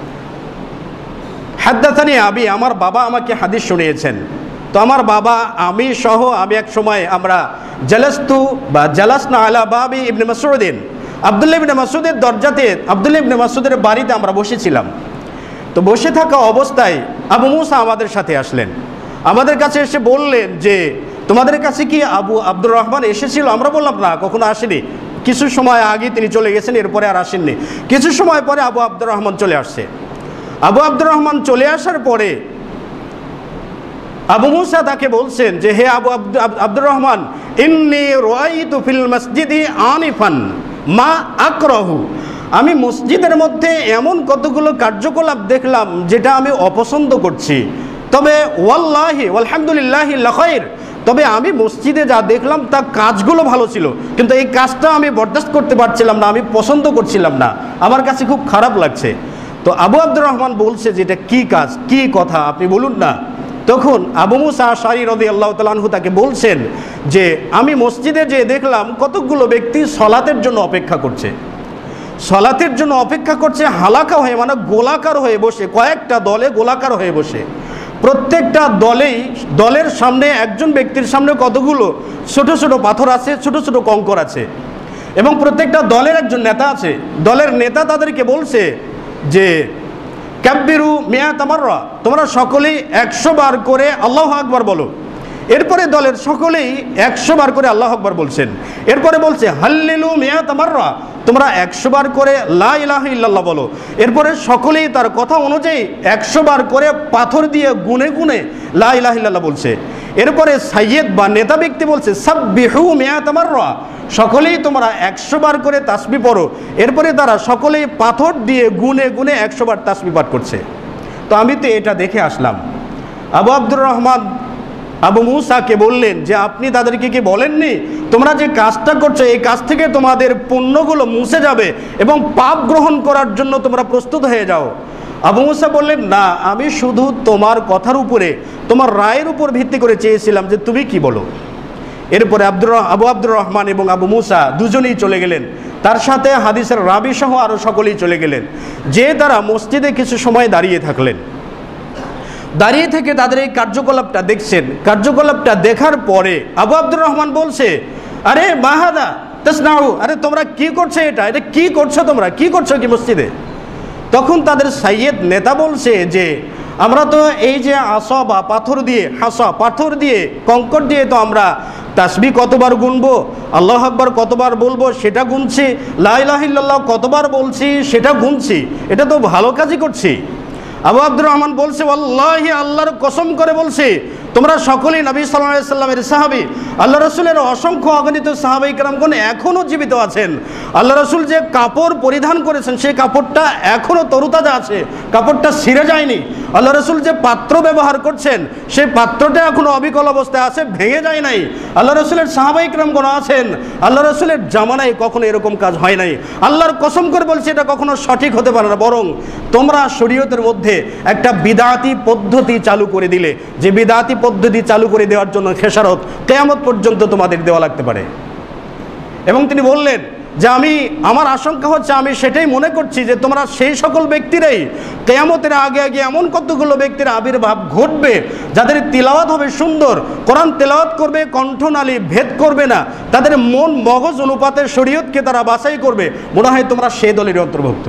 হাদ্দাসানি আবি, আমার বাবা আমাকে হাদিস শুনিয়েছেন। তো আমার বাবা, আমি সহ আমি এক সময় আমরা জালাস্তু বা জালাসনা আলা বাবি ইবনে মাসউদিন, আব্দুল্লাহ ইবনে মাসউদের দরজাতে, আব্দুল্লাহ ইবনে মাসউদের বাড়িতে আমরা বসেছিলাম। তো বসে থাকা অবস্থায় আবু মুসা আমাদের সাথে আসলেন, আমাদের কাছে এসে বললেন যে তোমাদের কাছে কি আবু আব্দুর রহমান এসেছিল? আমরা বললাম না, কখনো আসেনি, কিছু সময় আগে তিনি চলে গেছেন, এরপরে আর আসেননি। কিছু সময় পরে আবু আব্দুর রহমান চলে আসছে। আবু আব্দুর রহমান চলে আসার পরে আবু মুসা তাকে বলছেন যে হে আবু আব্দুর রহমান, ইন্নী রাআইতু ফিল মসজিদি আনিফান মা আকরাহু, আমি মসজিদের মধ্যে এমন কতগুলো কার্যকলাপ দেখলাম যেটা আমি অপছন্দ করছি, তবে ওয়াল্লাহি আলহামদুলিল্লাহি লাখাইর, তবে আমি মসজিদে যা দেখলাম তা কাজগুলো ভালো ছিল, কিন্তু এই কাজটা আমি বরদাস্ত করতে পারছিলাম না, আমি পছন্দ করছিলাম না, আমার কাছে খুব খারাপ লাগছে। তো আবু আব্দুর রহমান বলছে যে এটা কী কাজ, কী কথা আপনি বলুন না। তখন আবু মুসা আশআরী রাদিয়াল্লাহু তাআলা আনহু তাকে বলছেন যে আমি মসজিদে যে দেখলাম কতকগুলো ব্যক্তি সলাতের জন্য অপেক্ষা করছে, সলাতের জন্য অপেক্ষা করছে হালাকা হয়ে, মানে গোলাকার হয়ে বসে, কয়েকটা দলে গোলাকার হয়ে বসে। প্রত্যেকটা দলেই দলের সামনে একজন ব্যক্তির সামনে কতগুলো ছোট ছোট পাথর আছে, ছোট ছোট কঙ্কর আছে, এবং প্রত্যেকটা দলের একজন নেতা আছে। দলের নেতা তাদেরকে বলছে যে কাব্বিরু মিয়াত মাররা, তোমরা সকলেই একশো বার করে আল্লাহু আকবার বলো। এরপরে দলের সকলেই একশো বার করে আল্লাহু আকবার বলছেন। এরপরে বলছে হাল্লিলু মিয়াত মাররা, তোমরা একশো বার করে লা ইলাহা ইল্লাল্লাহ বলো। এরপরে সকলেই তার কথা অনুযায়ী একশো বার করে পাথর দিয়ে গুনে গুনে লা ইলাহা ইল্লাল্লাহ বলছে। এরপরে সাইয়েদ বা নেতা ব্যক্তি বলছে সাব্বিহু মিয়াত মাররা, সকলেই তোমরা একশো বার করে তাসবিহ পড়ো। এরপরে তারা সকলেই পাথর দিয়ে গুনে গুনে একশো বার তাসবিহ পাঠ করছে। তো আমি তো এটা দেখে আসলাম। আবু আব্দুর রহমান আবু মুসাকে বললেন যে আপনি তাদেরকে কি বলেননি তোমরা যে কাজটা করছো এই কাজ থেকে তোমাদের পুণ্যগুলো মুছে যাবে এবং পাপ গ্রহণ করার জন্য তোমরা প্রস্তুত হয়ে যাও। আবু মুসা বললেন না, আমি শুধু তোমার কথার উপরে, তোমার রায়ের উপর ভিত্তি করে চেয়েছিলাম যে তুমি কি বলো। এরপরে আব্দুর আবু আব্দুর রহমান এবং আবু মুসা দুজনেই চলে গেলেন, তার সাথে হাদিসের রাবি সহ আরও সকলেই চলে গেলেন। যে তারা মসজিদে কিছু সময় দাঁড়িয়ে থাকলেন, দাঁড়িয়ে থেকে তাদের এই কার্যকলাপটা দেখছেন। কার্যকলাপটা দেখার পরে আবু আব্দুর রহমান বলছে, আরে মাহাদা তাসনাউ, আরে তোমরা কি করছো, এটা এটা কি করছো, তোমরা কি করছো কি মসজিদে? তখন তাদের সাইয়েদ নেতা বলছে যে আমরা তো এই যে আসা বা পাথর দিয়ে, হাসা পাথর দিয়ে, কঙ্কর দিয়ে তো আমরা তাসবিহ কতবার গুনবো, আল্লাহু আকবার কতবার বলবো সেটা গুনছি, লা ইলাহা ইল্লাল্লাহ কতবার বলছি সেটা গুনছি, এটা তো ভালো কাজই করছি। আবু আব্দুর রহমান বলছে ওয়াল্লাহি, আল্লাহর কসম করে বলছে, তোমরা সকলেই নবী সাল্লাল্লাহু আলাইহি সাল্লামের সাহাবী, আল্লাহ রসুলের অসংখ্য অগণিত সাহাবায়ে কেরামগণ এখনও জীবিত আছেন। আল্লাহ রসুল যে কাপড় পরিধান করেছেন সেই কাপড়টা এখনও তরুতাজা আছে, কাপড়টা ছিঁড়ে যায়নি। আল্লাহ রসুল যে পাত্র ব্যবহার করছেন সেই পাত্রটা এখনও অবিকল অবস্থায় আছে, ভেঙে যায় নাই। আল্লাহ রসুলের সাহাবায়ে কেরামগণ আছেন, আল্লাহ রসুলের জামানায় কখনো এরকম কাজ হয় নাই। আল্লাহর কসম করে বলছে এটা কখনো সঠিক হতে পারে না, বরং তোমরা শরীয়তের মধ্যে একটা বিদআতি পদ্ধতি চালু করে দিলে, যে বিদআতি পদ্ধতি চালু করে দেওয়ার জন্য খেসারত কিয়ামত পর্যন্ত তোমাদের দেওয়া লাগতে পারে। এবং তিনি বললেন যে আমি, আমার আশঙ্কা হচ্ছে, আমি সেটাই মনে করছি যে তোমরা সেই সকল ব্যক্তিরাই কিয়ামতের আগে আগে এমন কতগুলো ব্যক্তির আবির্ভাব ঘটবে যাদের তিলাওয়াত হবে সুন্দর, কোরআন তেলাওয়াত করবে, কণ্ঠনালী ভেদ করবে না, তাদের মন মগজ অনুপাতে শরীয়তকে তারা বাছাই করবে, মনে হয় তোমরা সেই দলের অন্তর্ভুক্ত।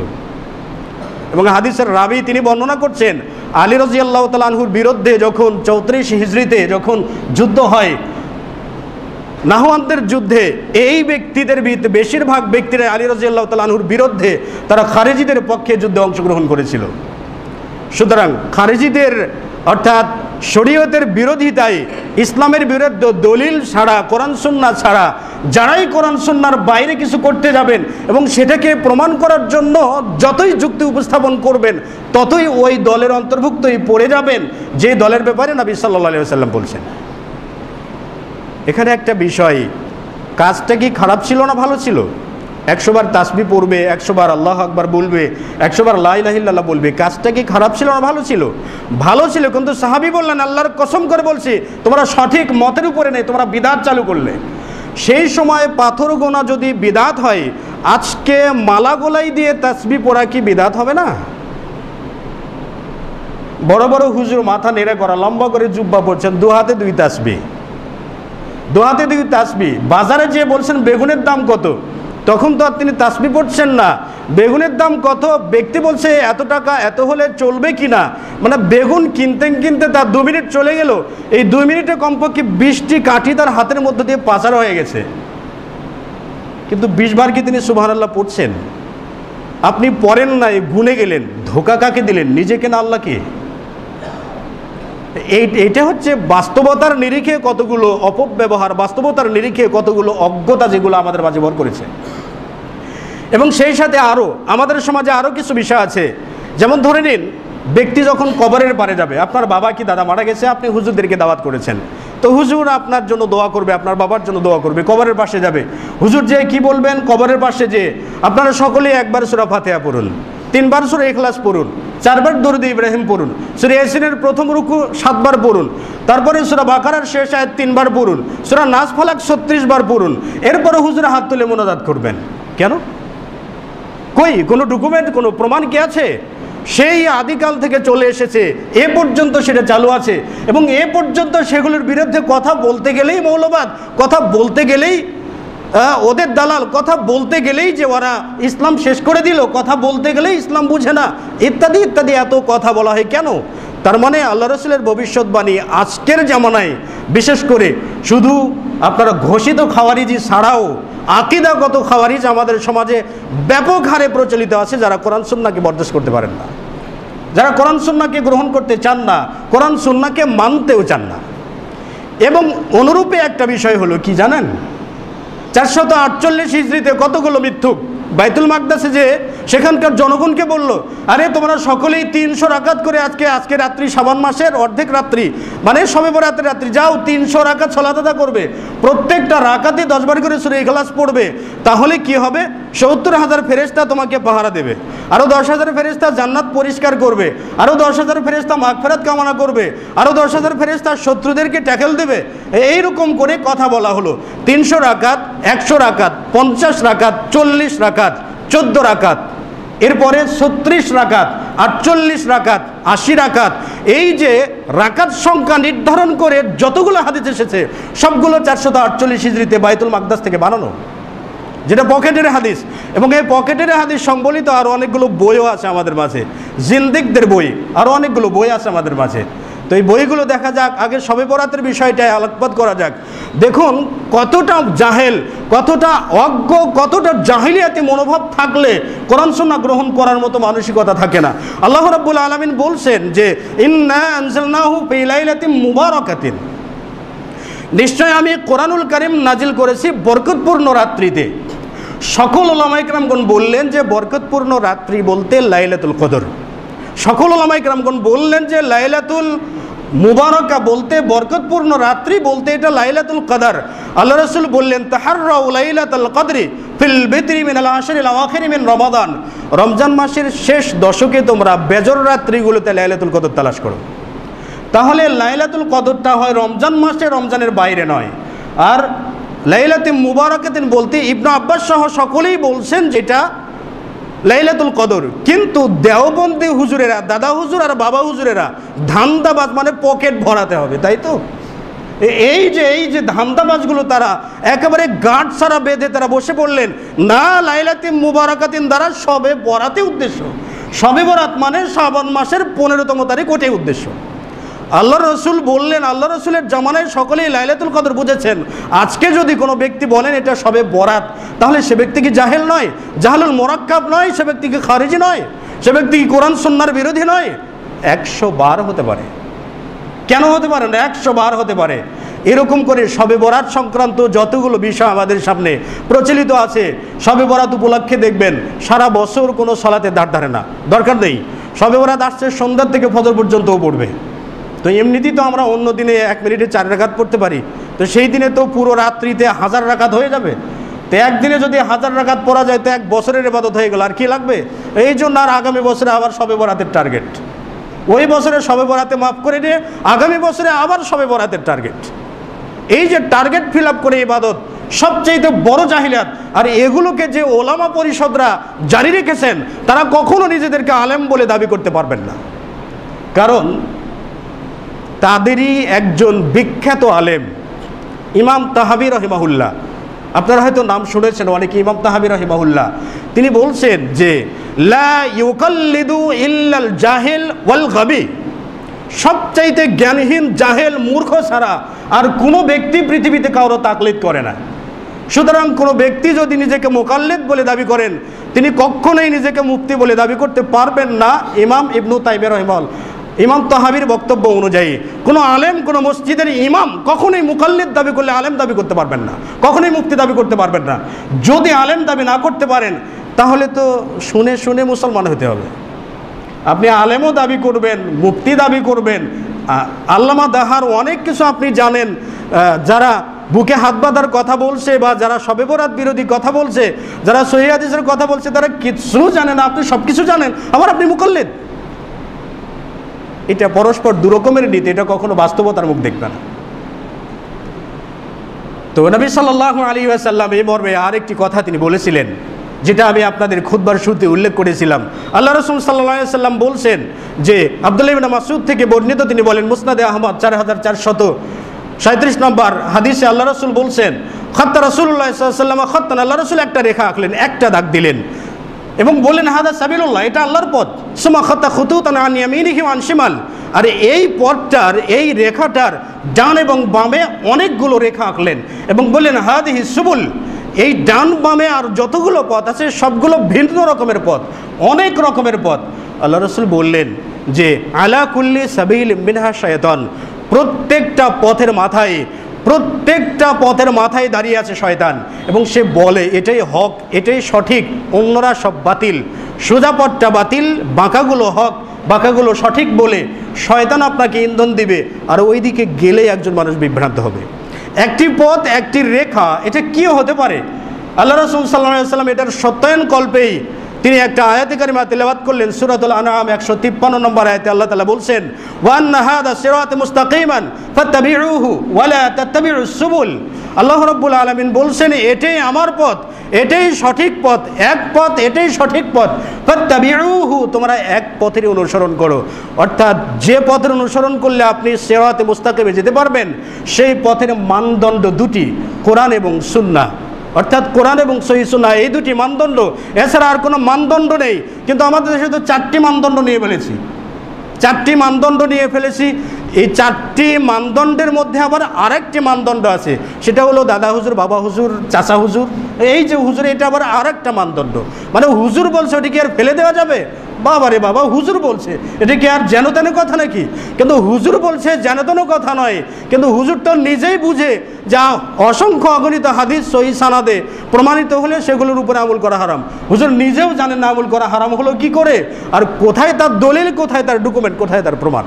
এবং হাদিসের রাবি তিনি বর্ণনা করছেন আলী রাদিয়াল্লাহু তাআলা আনহুর বিরুদ্ধে যখন চৌত্রিশ হিজরিতে যখন যুদ্ধ হয়, নাহওয়ানদের যুদ্ধে, এই ব্যক্তিদের বেশিরভাগ ব্যক্তিরা আলী রাদিয়াল্লাহু তাআলা আনহুর বিরুদ্ধে তারা খারেজিদের পক্ষে যুদ্ধে অংশগ্রহণ করেছিল। সুতরাং খারেজিদের অর্থাৎ শরীয়তের বিরোধিতায়, ইসলামের বিরুদ্ধে দলিল ছাড়া, কোরআন সুন্নাহ ছাড়া যারাই কোরআন সুন্নাহর বাইরে কিছু করতে যাবেন এবং সেটাকে প্রমাণ করার জন্য যতই যুক্তি উপস্থাপন করবেন ততই ওই দলের অন্তর্ভুক্তই পড়ে যাবেন যে দলের ব্যাপারে নবী সাল্লাল্লাহু আলাইহি ওয়াসাল্লাম বলছেন। এখানে একটা বিষয়, কাজটা কি খারাপ ছিল না ভালো ছিল? একশো বার তাসবিহ পড়বে, একশো বার আল্লাহু আকবার বলবে, একশো বার লা ইলাহা ইল্লাল্লাহ বলবে, কাজটা কি খারাপ ছিল না ভালো ছিল? ভালো ছিল, কিন্তু সাহাবী বললেন আল্লাহর কসম করে বলছি তোমরা সঠিক মতের উপরে নেই, তোমরা বিদআত চালু করলে। সেই সময় পাথর গোনা যদি বিদআত হয়, আজকে মালা গোলাই দিয়ে তাসবিহ পড়া কি বিদআত হবে না? বড় বড় হুজুর মাথা নেড়ে করা, লম্বা করে জুব্বা পড়ছেন, দু হাতে দুই তাসবিহ, দু হাতে দুই তাসবিহ। বাজারে যেয়ে বলছেন বেগুনের দাম কত, তখন তো আর তিনি তাসবিহ পড়ছেন না, বেগুনের দাম কত, ব্যক্তি বলছে এত টাকা, এত হলে চলবে কি না, মানে বেগুন কিনতে কিনতে তার দু মিনিট চলে গেল, এই দুই মিনিটে কমপক্ষে বিশটি কাঠি তার হাতের মধ্যে দিয়ে পাচার হয়ে গেছে। কিন্তু বিশ বার কি তিনি সুবহানাল্লাহ পড়ছেন? আপনি পড়েন নাই, ভুলে গেলেন, ধোঁকা কাকে দিলেন, নিজেকে না আল্লাহকে? এই এইটা হচ্ছে বাস্তবতার নিরিখে কতগুলো অপব্যবহার, বাস্তবতার নিরিখে কতগুলো অজ্ঞতা যেগুলো আমাদের মাঝে ভর করেছে। এবং সেই সাথে আরও আমাদের সমাজে আরও কিছু বিষয় আছে, যেমন ধরে নিন ব্যক্তি যখন কবরের পারে যাবে, আপনার বাবা কি দাদা মারা গেছে, আপনি হুজুরদেরকে দাওয়াত করেছেন, তো হুজুর আপনার জন্য দোয়া করবে, আপনার বাবার জন্য দোয়া করবে, কবরের পাশে যাবে। হুজুর যে কি বলবেন, কবরের পাশে যে আপনারা সকলেই একবার সূরা ফাতিহা পড়ুন, তিনবার সূরা ইখলাস পড়ুন, চারবার দরুদ ইব্রাহিম পড়ুন, সূরা ইয়াসিনের প্রথম রুকু সাতবার পড়ুন, তারপরে সূরা বাকারার শেষ আয়াত তিনবার পড়ুন, সূরা নাস ফালাক ছত্রিশ বার পড়ুন, এরপরে হুজুর হাত তুলে মোনাজাত করবেন। কেন? কই কোনো ডকুমেন্ট, কোনো প্রমাণ কি আছে? সেই আদিকাল থেকে চলে এসেছে, এ পর্যন্ত সেটা চালু আছে, এবং এ পর্যন্ত সেগুলোর বিরুদ্ধে কথা বলতে গেলেই মৌলবাদ, কথা বলতে গেলেই ওদের দালাল, কথা বলতে গেলেই যে ওরা ইসলাম শেষ করে দিল, কথা বলতে গেলেই ইসলাম বুঝে না, ইত্যাদি ইত্যাদি এত কথা বলা হয় কেন? তার মানে আল্লাহ রসুলের ভবিষ্যৎবাণী আজকের জামানায় বিশেষ করে শুধু আপনারা ঘোষিত খাওয়ারিজি ছাড়াও আকিদাগত খাওয়ারিজ আমাদের সমাজে ব্যাপক হারে প্রচলিত আছে, যারা কোরআন সুন্নাহকে বরদাস্ত করতে পারেন না, যারা কোরআন সুন্নাহকে গ্রহণ করতে চান না, কোরআন সুন্নাহকে মানতেও চান না। এবং অনুরূপে একটা বিষয় হলো কি জানেন, চারশত আটচল্লিশ হিজরিতে কতগুলো মিথ্যুক বাইতুল মাকদাসে যে সেখানকার জনগণকে বলল, আরে তোমরা সকলেই তিনশো রাকাত করে আজকে আজকে রাত্রি শাবান মাসের অর্ধেক রাত্রি মানে শবে বরাতের রাত্রি যাও তিনশো রাকাত সালাত আদা করবে, প্রত্যেকটা রাকাতে দশবার করে সূরা ইখলাস পড়বে, তাহলে কি হবে? সত্তর হাজার ফেরেশতা তোমাকে পাহারা দেবে, আরও দশ হাজার ফেরেশতা জান্নাত পরিষ্কার করবে, আরও দশ হাজার ফেরেশতা মাগফিরাত কামনা করবে, আরও দশ হাজার ফেরেশতা শত্রুদেরকে ট্যাকেল দেবে। এইরকম করে কথা বলা হলো। তিনশো রাকাত, একশো রাকাত, পঞ্চাশ রাকাত, চল্লিশ রাকাত, চোদ্দ রাকাত, এরপরে ছত্রিশ রাকাত, আটচল্লিশ রাকাত, আশি রাকাত, এই যে রাকাত সংখ্যা নির্ধারণ করে যতগুলো হাদিস এসেছে সবগুলো চারশত আটচল্লিশ হিজরিতে বাইতুল মাকদাস থেকে বানানো, যেটা পকেটের হাদিস। এবং এই পকেটের হাদিস সংবলিত আরও অনেকগুলো বইও আছে আমাদের মাঝে, জিন্দিকদের বই, আরও অনেকগুলো বই আছে আমাদের মাঝে। তো এই বইগুলো দেখা যাক, আগে শবে বরাতের বিষয়টাই আলোকপাত করা যাক। দেখুন কতটা জাহেল, কতটা অজ্ঞ, কতটা জাহিলিয়াতি মনোভাব থাকলে কোরআন সুন্নাহ গ্রহণ করার মতো মানসিকতা থাকে না। আল্লাহ রাব্বুল আলামিন বলছেন যে ইন্না আনজালনাহু ফি লাইলাতিন মুবারাকাতিন, নিশ্চয় আমি কোরআনুল কারীম নাজিল করেছি বরকতপূর্ণ রাত্রিতে। সকল উলামায়ে কেরামগণ বললেন যে বরকতপূর্ণ রাত্রি বলতে লাইলাতুল কদর। সকল উলামায়ে কেরামগণ বললেন যে লাইলাতুল মুবারাকা বলতে, বরকতপূর্ণ রাত্রি বলতে এটা লাইলাতুল কদর। আল্লাহ রাসূল বললেন তাহাররাউ লাইলাতুল কদরি ফিল বিতরি মিনাল আশরিল আওয়াখির মিন রমাদান, রমজান মাসের শেষ দশকে তোমরা বেজর রাত্রিগুলোতে লাইলাতুল কদর তালাশ করো। তাহলে লাইলাতুল কদরটা হয় রমজান মাসে, রমজানের বাইরে নয়। আর লাইলাতুল মুবারাকাতিন বলতে ইবনে আব্বাস সহ সকলেই বলছেন যেটা লাইলাতুল কদর। কিন্তু দেওবন্দি হুজুরেরা, দাদা হুজুর আর বাবা হুজুরেরা ধান্দাবাজ, মানে পকেট ভরাতে হবে, তাই তো? এই যে এই যে ধান্দাবাজগুলো তারা একেবারে গাঁট ছাড়া বেঁধে তারা বসে পড়লেন, না লাইলাতুল মুবারাকাতিন দ্বারা শবে বরাতে উদ্দেশ্য, শবে বরাত মানে শাবান মাসের পনেরোতম তারিখ, ওটাই উদ্দেশ্য। আল্লাহ রসুল বললেন, আল্লাহ রসুলের জামানায় সকলেই লাইলাতুল কদর বুঝেছেন। আজকে যদি কোনো ব্যক্তি বলেন এটা শবে বরাত, তাহলে সে ব্যক্তি কি জাহেল নয়? জাহেলুল মোরাক্কাব নয়? সে ব্যক্তি কি খারিজি নয়? সে ব্যক্তি কি কোরআন সুন্নাহর বিরোধী নয়? একশো বার হতে পারে। কেন হতে পারে না? একশো বার হতে পারে। এরকম করে শবে বরাত সংক্রান্ত যতগুলো বিষয় আমাদের সামনে প্রচলিত আছে, শবে বরাত উপলক্ষে দেখবেন সারা বছর কোনো সালাতে দাঁড় ধারে না, দরকার নেই। শবে বরাত আসছে সন্ধ্যার থেকে ফজর পর্যন্তও পড়বে। তো এমনিতেই তো আমরা অন্য দিনে এক মিনিটে চার রাকাত পড়তে পারি, তো সেই দিনে তো পুরো রাত্রিতে হাজার রাকাত হয়ে যাবে। তো একদিনে যদি হাজার রাকাত পড়া যায় তো এক বছরের ইবাদত হয়ে গেল, আর কি লাগবে? এই জন্য আর আগামী বছরে আবার শবে বরাতের টার্গেট, ওই বছরে শবে বরাতে মাফ করে দিয়ে আগামী বছরে আবার শবে বরাতের টার্গেট। এই যে টার্গেট ফিল আপ করে ইবাদত সবচেয়ে বড় জাহিলিয়াত। আর এগুলোকে যে ওলামা পরিষদরা জারি রেখেছেন তারা কখনো নিজেদেরকে আলেম বলে দাবি করতে পারবেন না, কারণ তাদেরই একজন বিখ্যাত আলেম ইমাম তাহাবি রহিমাহুল্লাহ, আপনারা হয়তো নাম শুনেছেন অনেকে, ইমাম তাহাবি রহিমাহুল্লাহ, তিনি বলছেন যে লা ইউকাল্লিদু ইল্লাল জাহিল ওয়াল গাবি, সবচাইতে জ্ঞানহীন জাহেল মূর্খ ছাড়া আর কোনো ব্যক্তি পৃথিবীতে কারো তাকলিদ করে না। সুতরাং কোনো ব্যক্তি যদি নিজেকে মুকাল্লিদ বলে দাবি করেন তিনি কখনোই নিজেকে মুফতি বলে দাবি করতে পারবেন না। ইমাম ইবনু তাইমিয়া রহিমাহুল্লাহ ইমাম তাহাবির বক্তব্য অনুযায়ী কোনো আলেম কোনো মসজিদের ইমাম কখনোই মুকাল্লিদ দাবি করলে আলেম দাবি করতে পারবেন না, কখনোই মুফতি দাবি করতে পারবেন না। যদি আলেম দাবি না করতে পারেন তাহলে তো শুনে শুনে মুসলমান হতে হবে। আপনি আলেমও দাবি করবেন, মুফতি দাবি করবেন, আল্লামা দাহার অনেক কিছু আপনি জানেন, যারা বুকে হাত বাঁধার কথা বলছে বা যারা শবে বরাত বিরোধী কথা বলছে, যারা সহিহ হাদিসের কথা বলছে, তারা কিছু জানেন না, আপনি সব কিছু জানেন, আবার আপনি মুকাল্লিদ। এটা পরস্পর দুরকমের নীতি, এটা কখনো বাস্তবতার মুখ দেখবে না। তো নবী সাল্লাল্লাহু আলাইহি ওয়াসাল্লাম এই মর্মে আরেকটি কথা তিনি বলেছিলেন, যেটা আমি আপনাদের খুতবার শুরুতে উল্লেখ করেছিলাম। আল্লাহ রাসূল সাল্লাল্লাহু আলাইহি ওয়াসাল্লাম বলছেন যে, আব্দুল্লাহ ইবনে মাসউদ থেকে বর্ণিত, তিনি বলেন, মুসনাদে আহমদ চার হাজার চারশত সাঁত্রিশ নম্বর হাদিসে আল্লাহ রাসূল বলছেন, খাত্তা রাসূলুল্লাহ সাল্লাল্লাহু আলাইহি ওয়াসাল্লাম খাত্তান, আল্লাহ রাসূল একটা রেখা আঁকলেন, একটা দাগ দিলেন এবং বললেন, হাদা সাবিলুল্লাহ, এটা আল্লাহর পথ। সুমা খাত্তা খুতুতান আন ইয়ামিনিহি ওয়া আন শিমাল, আর এই পথটার, এই রেখাটার ডান এবং বামে অনেকগুলো রেখা আঁকলেন এবং বললেন, হাদিহি সুবুল, এই ডান বামে আর যতগুলো পথ আছে সবগুলো ভিন্ন রকমের পথ, অনেক রকমের পথ। আল্লাহ রাসূল বললেন যে, আলা কুল্লি সাবিল মিনহা শায়তান, প্রত্যেকটা পথের মাথায়, প্রত্যেকটা পথের মাথায় দাঁড়িয়ে আছে শয়তান এবং সে বলে এটাই হক, এটাই সঠিক, অন্যরা সব বাতিল। সোজা পথটা বাতিল, বাঁকাগুলো হক, বাঁকাগুলো সঠিক বলে শয়তান আপনাকে ইন্ধন দিবে, আর ওই দিকে গেলেই একজন মানুষ বিভ্রান্ত হবে। একটি পথ, একটি রেখা, এটা কি হতে পারে? আল্লাহ রাসূল সাল্লাল্লাহু আলাইহি ওয়াসাল্লাম এটার সত্যায়ন কল্পেই তিনি একটা আয়াতে কারিমা তেলাওয়াত করলেন। সূরাতুল আনআম একশো তিপ্পান্ন নম্বর আয়াতে আল্লাহ তাআলা বলছেন, ওয়া আন্না হাযা সিরাত মুস্তাকিমান ফাত্তাবিউহু ওয়া লা তাত্তাবিউস সুবুল। আল্লাহ রাব্বুল আলামিন বলছেন, এটাই আমার পথ, এটাই সঠিক পথ, এক পথ, এটাই সঠিক পথ। ফাত্তাবিউহু, তোমরা এক পথেরই অনুসরণ করো। অর্থাৎ যে পথের অনুসরণ করলে আপনি সিরাতে মুস্তাকিমে যেতে পারবেন, সেই পথের মানদণ্ড দুটি, কোরআন এবং সুন্নাহ। অর্থাৎ কোরআন এবং সহিহ সুন্নাহ, এই দুটি মানদণ্ড, এছাড়া আর কোনো মানদণ্ড নেই। কিন্তু আমাদের দেশে তো চারটি মানদণ্ড নিয়ে ফেলেছি, চারটি মানদণ্ড নিয়ে ফেলেছি। এই চারটি মানদণ্ডের মধ্যে আবার আরেকটি মানদণ্ড আছে, সেটা হলো দাদা হুজুর, বাবা হুজুর, চাচা হুজুর, এই যে হুজুর, এটা আবার আরেকটা মানদণ্ড। মানে হুজুর বলছে, ওটি কি আর ফেলে দেওয়া যাবে? বাবা রে বাবা, হুজুর বলছে, এটা কি আর যেন তেন কথা নাকি? কিন্তু হুজুর বলছে যেন তেন কথা নয়, কিন্তু হুজুর তো নিজেই বুঝে যা অসংখ্য অগণিত হাদিস সহিহ সানাদে প্রমাণিত হলে সেগুলোর উপরে আমল করা হারাম। হুজুর নিজেও জানেন না আমল করা হারাম হলো কি করে, আর কোথায় তার দলিল, কোথায় তার ডকুমেন্ট, কোথায় তার প্রমাণ।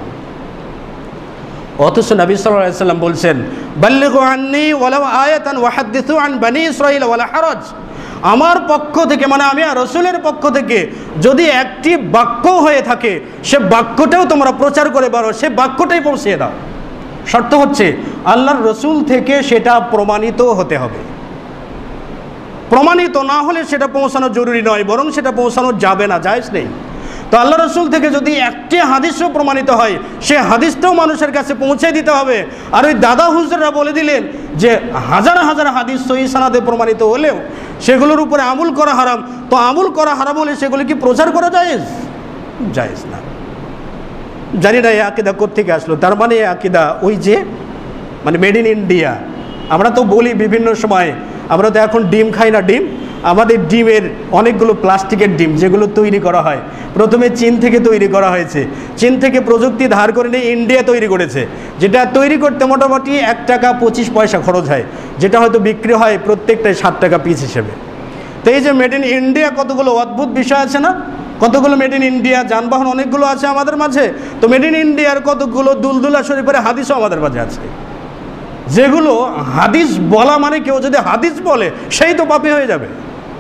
অথচ নবী সাল্লাল্লাহু আলাইহি ওয়াসাল্লাম বলছেন, বাল্লিগু আন্নী ওয়ালাউ আয়াতান ওয়া হাদ্দিসু আন বনি ইসরাঈল ওয়ালা হারাজ, আমার পক্ষ থেকে, মানে আমি আর রাসূলের পক্ষ থেকে যদি একটি বাক্য হয়ে থাকে, সে বাক্যটাও তোমরা প্রচার করে পারো, সে বাক্যটাই পৌঁছিয়ে দাও। শর্ত হচ্ছে আল্লাহর রাসূল থেকে সেটা প্রমাণিত হতে হবে। প্রমাণিত না হলে সেটা পৌঁছানো জরুরি নয়, বরং সেটা পৌঁছানো যাবে না, জায়েজ নেই। তো আল্লাহ রাসূল থেকে যদি একটি হাদিসও প্রমাণিত হয়, সে হাদিসটাও মানুষের কাছে পৌঁছে দিতে হবে। আর ওই দাদা হুজুররা বলে দিলেন যে হাজার হাজার হাদিস সহিহ সানাদে প্রমাণিত হলেও সেগুলোর উপরে আমল করা হারাম, তো আমল করা হারাম হলে সেগুলো কি প্রচার করা জায়েজ? জায়েজ না। জানি না এই আকিদা কোত্থেকে আসলো। তার মানে এই আকিদা ওই যে, মানে মেড ইন ইন্ডিয়া। আমরা তো বলি বিভিন্ন সময়, আমরা তো এখন ডিম খাই না, ডিম, আমাদের ডিমের অনেকগুলো প্লাস্টিকের ডিম যেগুলো তৈরি করা হয়, প্রথমে চীন থেকে তৈরি করা হয়েছে, চীন থেকে প্রযুক্তি ধার করে নিয়ে ইন্ডিয়া তৈরি করেছে, যেটা তৈরি করতে মোটামুটি এক টাকা পঁচিশ পয়সা খরচ হয়, যেটা হয়তো বিক্রি হয় প্রত্যেকটাই ষাট টাকা পিস হিসেবে। তো এই যে মেড ইন ইন্ডিয়া, কতগুলো অদ্ভুত বিষয় আছে না, কতগুলো মেড ইন ইন্ডিয়া, যানবাহন অনেকগুলো আছে আমাদের মাঝে। তো মেড ইন ইন্ডিয়ার কতগুলো দুলদুলা শরীফের হাদিসও আমাদের মাঝে আছে, যেগুলো হাদিস বলা মানে কেউ যদি হাদিস বলে সেই তো পাপী হয়ে যাবে।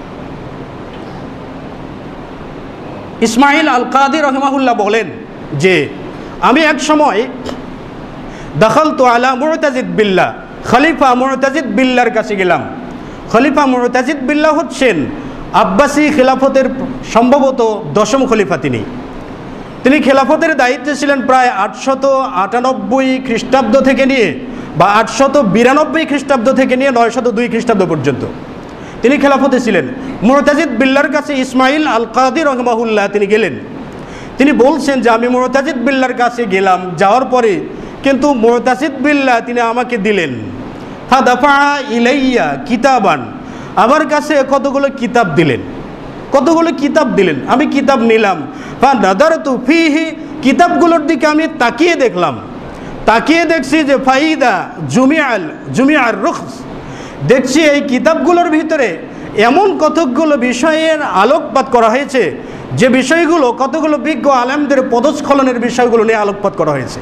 ইসমাইল আল কাদি রহিমাহুল্লাহ বলেন যে, আমি এক সময় দাখালতু আলা মুতাজিদ বিল্লাহ, খলিফা মুতাজিদ বিল্লাহর কাছে গেলাম। খলিফা মুতাজিদ বিল্লাহ হচ্ছেন আব্বাসী খিলাফতের সম্ভবত দশম খলিফা। তিনি তিনি খেলাফতের দায়িত্বে ছিলেন প্রায় আটশত আটানব্বই খ্রিস্টাব্দ থেকে নিয়ে বা আটশত বিরানব্বই খ্রিস্টাব্দ থেকে নিয়ে নয়শত দুই খ্রিস্টাব্দ পর্যন্ত তিনি খেলাফতে ছিলেন। মুতাজিদ বিল্লাহর কাছে ইসমাইল আল কাদি রহমাহুল্লাহ তিনি গেলেন। তিনি বলছেন যে, আমি মুতাজিদ বিল্লাহর কাছে গেলাম, যাওয়ার পরে কিন্তু মুতাজিদ বিল্লাহ তিনি আমাকে দিলেন ফাদাফা ইলাইয়া কিতাবান, আমার কাছে কতগুলো কিতাব দিলেন। কতগুলো কিতাব দিলেন। আমি কিতাব নিলাম, ফানাদারতু ফীহি, কিতাবগুলোর দিকে আমি তাকিয়ে দেখলাম, তাকিয়ে দেখছি যে ফাইদা জুমিআল জুমিআর রুখস, দেখছি এই কিতাবগুলোর ভিতরে এমন কতকগুলো বিষয়ের আলোকপাত করা হয়েছে যে বিষয়গুলো কতগুলো বিজ্ঞ আলেমদের পদস্খলনের বিষয়গুলো নিয়ে আলোকপাত করা হয়েছে।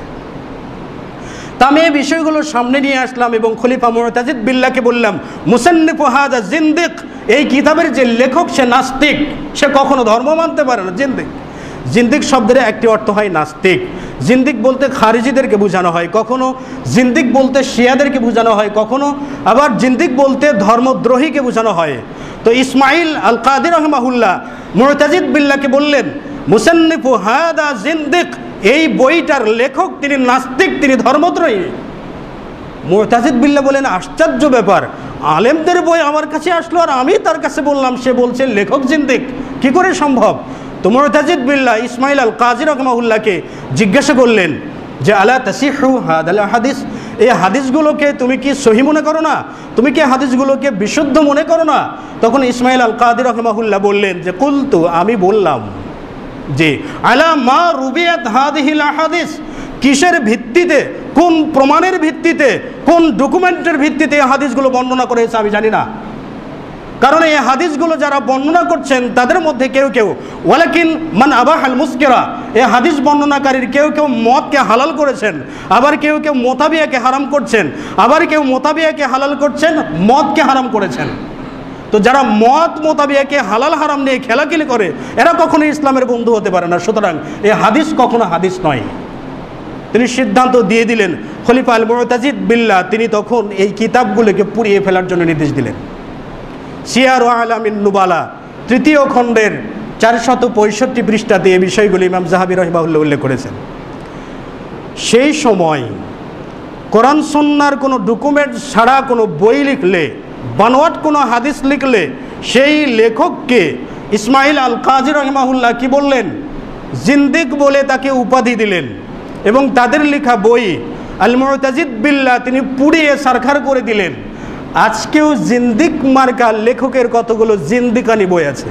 তা আমি এই বিষয়গুলো সামনে নিয়ে আসলাম এবং খলিফা মুতাজিদ বিল্লাহকে বললাম, মুসান্নিফু হাযা জিন্দিক, এই কিতাবের যে লেখক সে নাস্তিক, সে কখনো ধর্ম মানতে পারে না। জিন্দিক, জিন্দিক শব্দের একটি অর্থ হয় নাস্তিক। জিন্দিক বলতে খারিজিদেরকে বোঝানো হয়, কখনো জিন্দিক বলতে শিয়াদেরকে বোঝানো হয়, কখনো আবার জিন্দিক বলতে ধর্মদ্রোহীকে বোঝানো হয়। তো ইসমাইল আল কাদি রাহিমাহুল্লাহ মুতাজিদ বিল্লাহকে বললেন, মুসান্নিফু হাযা জিন্দিক, এই বইটার লেখক তিনি নাস্তিক, তিনি ধর্মদ্রোহী। মুতাজিদ বিল্লাহ বলেন, আশ্চর্য ব্যাপার, আলেমদের বই আমার কাছে আসলো আর আমি তার কাছে বললাম, সে বলছে লেখক জিন্দিক, কি করে সম্ভব? তো মুতাজিদ বিল্লাহ ইসমাইল আল কাজি রাহিমাহুল্লাহকে জিজ্ঞাসা করলেন যে আলা তাসিহু হাদাল হাদিস, এই হাদিসগুলোকে তুমি কি সহি মনে করো না? তুমি কি হাদিসগুলোকে বিশুদ্ধ মনে করো না? তখন ইসমাইল আল কাদি রাহিমাহুল্লাহ বললেন যে কুলতু, আমি বললাম যে আলা মা রুবিয়াত হাদিহিল হাদিস, কিসের ভিত্তিতে, কোন প্রমাণের ভিত্তিতে, কোন ডকুমেন্টের ভিত্তিতে এই হাদিসগুলো বর্ণনা করেছে আমি জানি না। কারণ এই হাদিসগুলো যারা বর্ণনা করছেন তাদের মধ্যে কেউ কেউ ওয়ালাকিন মান আবাহাল মুসকিরা, এই হাদিস বর্ণনাকারীর কেউ কেউ মদকে হালাল করেছেন, আবার কেউ কেউ মোতাবিয়াকে হারাম করছেন, আবার কেউ মোতাবিয়াকে হালাল করছেন, মদকে হারাম করেছেন। তো যারা মদ মোতাবিয়াকে হালাল হারাম নিয়ে খেলাখেলি করে এরা কখনো ইসলামের বন্ধু হতে পারে না। সুতরাং এই হাদিস কখনো হাদিস নয়। তিনি সিদ্ধান্ত দিয়ে দিলেন। খলিফা আল মুতাজিদ বিল্লাহ তিনি তখন এই কিতাবগুলোকে পুড়িয়ে ফেলার জন্য নির্দেশ দিলেন। সিয়ার আলামিন নুবালা তৃতীয় খণ্ডের চারশত পঁয়ষট্টি পৃষ্ঠাতে এই বিষয়গুলি ইমাম যাহাবী রাহিমাহুল্লাহ উল্লেখ করেছেন। সেই সময় কোরআন সুন্নাহর কোনো ডকুমেন্ট ছাড়া কোনো বই লিখলে, বানোয়াট কোনো হাদিস লিখলে, সেই লেখককে ইসমাইল আল কাজি রাহিমাহুল্লাহ কি বললেন? জিন্দিক বলে তাকে উপাধি দিলেন এবং তাদের লেখা বই আল মুতাজিদ বিল্লাহ তিনি পুড়িয়ে সারখার করে দিলেন। আজকেও জিন্দিক মার্কা লেখকের কতগুলো জিন্দিকানি বই আছে,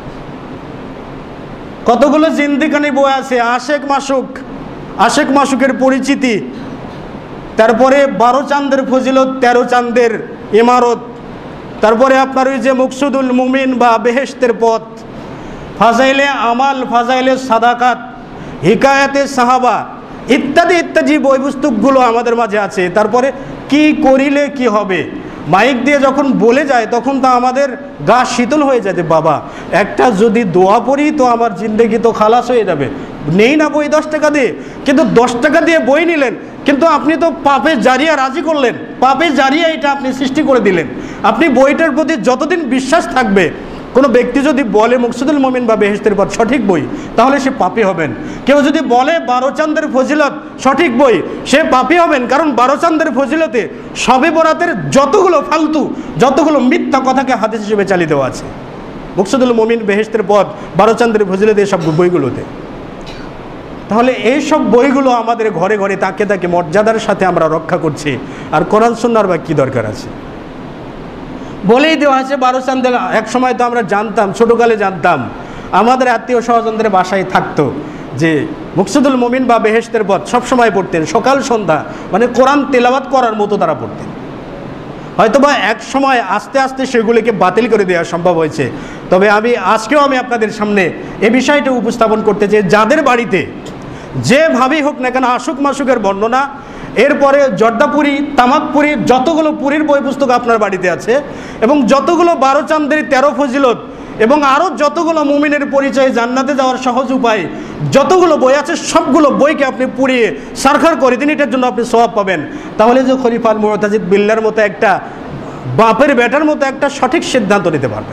কতগুলো জিন্দিকানি বই আছে। আশেক মাসুক, আশেক মাসুকের পরিচিতি, তারপরে বারো চাঁদের ফজিলত, তেরো চাঁদের ইমারত, তারপরে আপনার ওই যে মুকসুদুল মুমিন বা বেহেশতের পথ, ফাজাইলে আমাল, ফাজাইলে সাদাকাত, হিকায়াতে সাহাবা ইত্যাদি ইত্যাদি বই পুস্তকগুলো আমাদের মাঝে আছে। তারপরে কি করিলে কি হবে, মাইক দিয়ে যখন বলে যায় তখন তো আমাদের গা শীতল হয়ে যায় যে বাবা একটা যদি দোয়া পড়ি তো আমার জিন্দেগি তো খালাস হয়ে যাবে। নেই না বই দশ টাকা দিয়ে, কিন্তু দশ টাকা দিয়ে বই নিলেন, কিন্তু আপনি তো পাপে জারিয়া রাজি করলেন, পাপে জারিয়া এটা আপনি সৃষ্টি করে দিলেন। আপনি বইটার প্রতি যতদিন বিশ্বাস থাকবে, কোনো ব্যক্তি যদি বলে মুকসুদুল মুমিন বা বেহেশতের পথ সঠিক বই, তাহলে সে পাপী হবেন। কেউ যদি বলে বারো চাঁদের ফজিলত সঠিক বই, সে পাপী হবেন। কারণ বারো চাঁদের ফজিলতে শবে বরাতের যতগুলো ফালতু, যতগুলো মিথ্যা কথাকে হাদিস হিসেবে চালিয়ে দেওয়া আছে। মুকসুদুল মুমিন, বেহেশতের পথ, বারো চাঁদের ফজিলতে এসব বইগুলোতে। তাহলে এইসব বইগুলো আমাদের ঘরে ঘরে তাকে তাকে মর্যাদার সাথে আমরা রক্ষা করছি, আর কোরআন সুন্নাহর বা কী দরকার আছে? বলেই দেওয়া আছে বারো চাঁদের। এক সময় তো আমরা জানতাম, ছোটোকালে জানতাম, আমাদের আত্মীয় স্বজনদের বাসায় থাকতো যে মুকসুদুল মুমিন বা বেহেশতের পথ সবসময় পড়তেন, সকাল সন্ধ্যা, মানে কোরআন তেলাওয়াত করার মতো তারা পড়তেন। হয়তোবা এক সময় আস্তে আস্তে সেগুলিকে বাতিল করে দেওয়া সম্ভব হয়েছে। তবে আমি আজকেও আমি আপনাদের সামনে এ বিষয়টা উপস্থাপন করতে চাই, যাদের বাড়িতে যেভাবেই হোক না কেন আশুক মাসুকের বর্ণনা, এরপরে জর্দাপুরি, তামাকপুরি, যতগুলো পুরীর বই পুস্তক আপনার বাড়িতে আছে, এবং যতগুলো বারো চাঁদের তেরো ফজিলত, এবং আরও যতগুলো মুমিনের পরিচয়, জান্নাতে যাওয়ার সহজ উপায়, যতগুলো বই আছে সবগুলো বইকে আপনি পুড়িয়ে সারখার করে দিন, এটার জন্য আপনি সওয়াব পাবেন। তাহলে যে খলিফা আল মুতাজিদ বিল্লাহর মতো একটা বাপের বেটার মতো একটা সঠিক সিদ্ধান্ত নিতে পারবেন।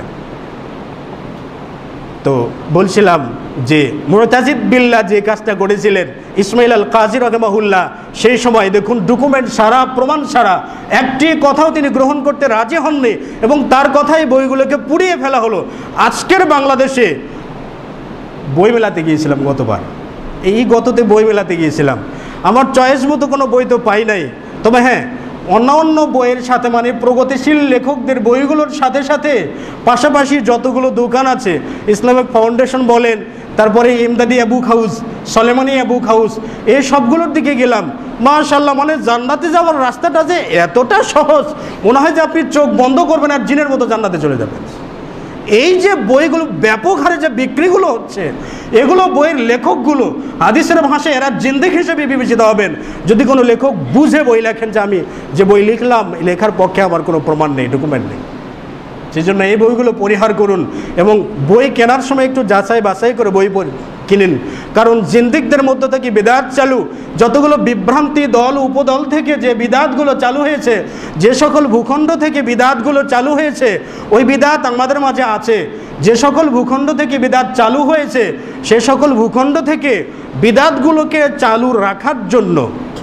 তো বলছিলাম যে মুতাজিদ বিল্লাহ যে কাজটা করেছিলেন, ইসমাইল আল কাজি রাহিমাহুল্লাহ সেই সময় দেখুন ডকুমেন্ট সারা, প্রমাণ সারা, একটি কথাও তিনি গ্রহণ করতে রাজি হননি, এবং তার কথাই বইগুলোকে পুড়িয়ে ফেলা হলো। আজকের বাংলাদেশে বই মেলাতে গিয়েছিলাম গতবার, এই গততে বই মেলাতে গিয়েছিলাম, আমার চয়েস মতো কোনো বই তো পাই নাই। তবে হ্যাঁ, অন্যান্য বইয়ের সাথে মানে প্রগতিশীল লেখকদের বইগুলোর সাথে সাথে পাশাপাশি যতগুলো দোকান আছে, ইসলামিক ফাউন্ডেশন বলেন, তারপরে ইমদাদি বুক হাউস, সলেমানিয়া বুক হাউস, এই সবগুলোর দিকে গেলাম। মাশাআল্লাহ, মানে জান্নাতে যাওয়ার রাস্তাটা যে এতটা সহজ, মনে হয় যে আপনি চোখ বন্ধ করবেন আর জিনের মতো জান্নাতে চলে যাবেন। এই যে বইগুলো ব্যাপক হারে যে বিক্রিগুলো হচ্ছে, এগুলো বইয়ের লেখকগুলো হাদিসের ভাষায় এরা জিন্দেক হিসেবে বিবেচিত হবেন যদি কোনো লেখক বুঝে বই লেখেন যে আমি যে বই লিখলাম লেখার পক্ষে আমার কোনো প্রমাণ নেই, ডকুমেন্ট নেই। সেই জন্য এই বইগুলো পরিহার করুন এবং বই কেনার সময় একটু যাচাই বাছাই করে বই কিনেন। কারণ জিন্দিকদের মধ্য থেকে বিদাত চালু, যতগুলো বিভ্রান্তি দল উপদল থেকে যে বিদাতগুলো চালু হয়েছে, যে সকল ভূখণ্ড থেকে বিদাতগুলো চালু হয়েছে, ওই বিদাত আমাদের মাঝে আছে। যে সকল ভূখণ্ড থেকে বিদাত চালু হয়েছে, সে সকল ভূখণ্ড থেকে বিদাতগুলোকে চালু রাখার জন্য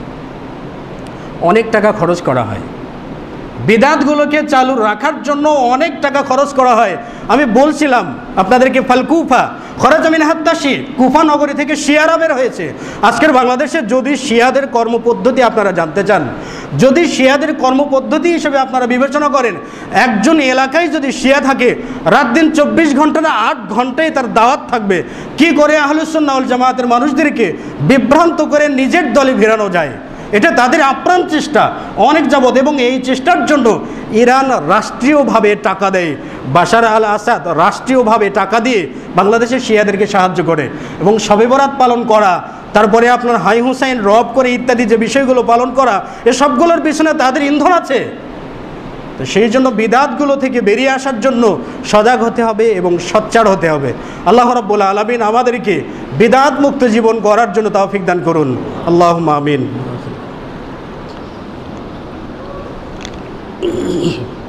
অনেক টাকা খরচ করা হয়। বিদাতগুলোকে চালু রাখার জন্য অনেক টাকা খরচ করা হয়। আমি বলছিলাম আপনাদেরকে, ফালকুফা খরাজ মিন হাত্তাশি, কুফা নগরী থেকে শিয়ারা বের হয়েছে। আজকের বাংলাদেশে যদি শিয়াদের কর্মপদ্ধতি আপনারা জানতে চান, যদি শিয়াদের কর্মপদ্ধতি হিসেবে আপনারা বিবেচনা করেন, একজন এলাকায় যদি শিয়া থাকে, রাত দিন চব্বিশ ঘন্টা না আট ঘন্টায় তার দাওয়াত থাকবে। কি করে আহলুস সুন্নাহ ওয়াল জামাতের মানুষদেরকে বিভ্রান্ত করে নিজের দলে ভিড়ানো যায়, এটা তাদের আপ্রাণ চেষ্টা অনেক যাবৎ। এবং এই চেষ্টার জন্য ইরান রাষ্ট্রীয়ভাবে টাকা দেয়, বাশার আল আসাদ রাষ্ট্রীয়ভাবে টাকা দিয়ে বাংলাদেশের শিয়াদেরকে সাহায্য করে। এবং শবে বরাত পালন করা, তারপরে আপনার হাই হুসাইন রব করে ইত্যাদি যে বিষয়গুলো পালন করা, এসবগুলোর পিছনে তাদের ইন্ধন আছে। তো সেই জন্য বিদাতগুলো থেকে বেরিয়ে আসার জন্য সজাগ হতে হবে এবং সোচ্চার হতে হবে। আল্লাহ রাব্বুল আলামিন আমাদেরকে বিদাত মুক্ত জীবন গড়ার জন্য তৌফিক দান করুন। আল্লাহুম্মা আমিন।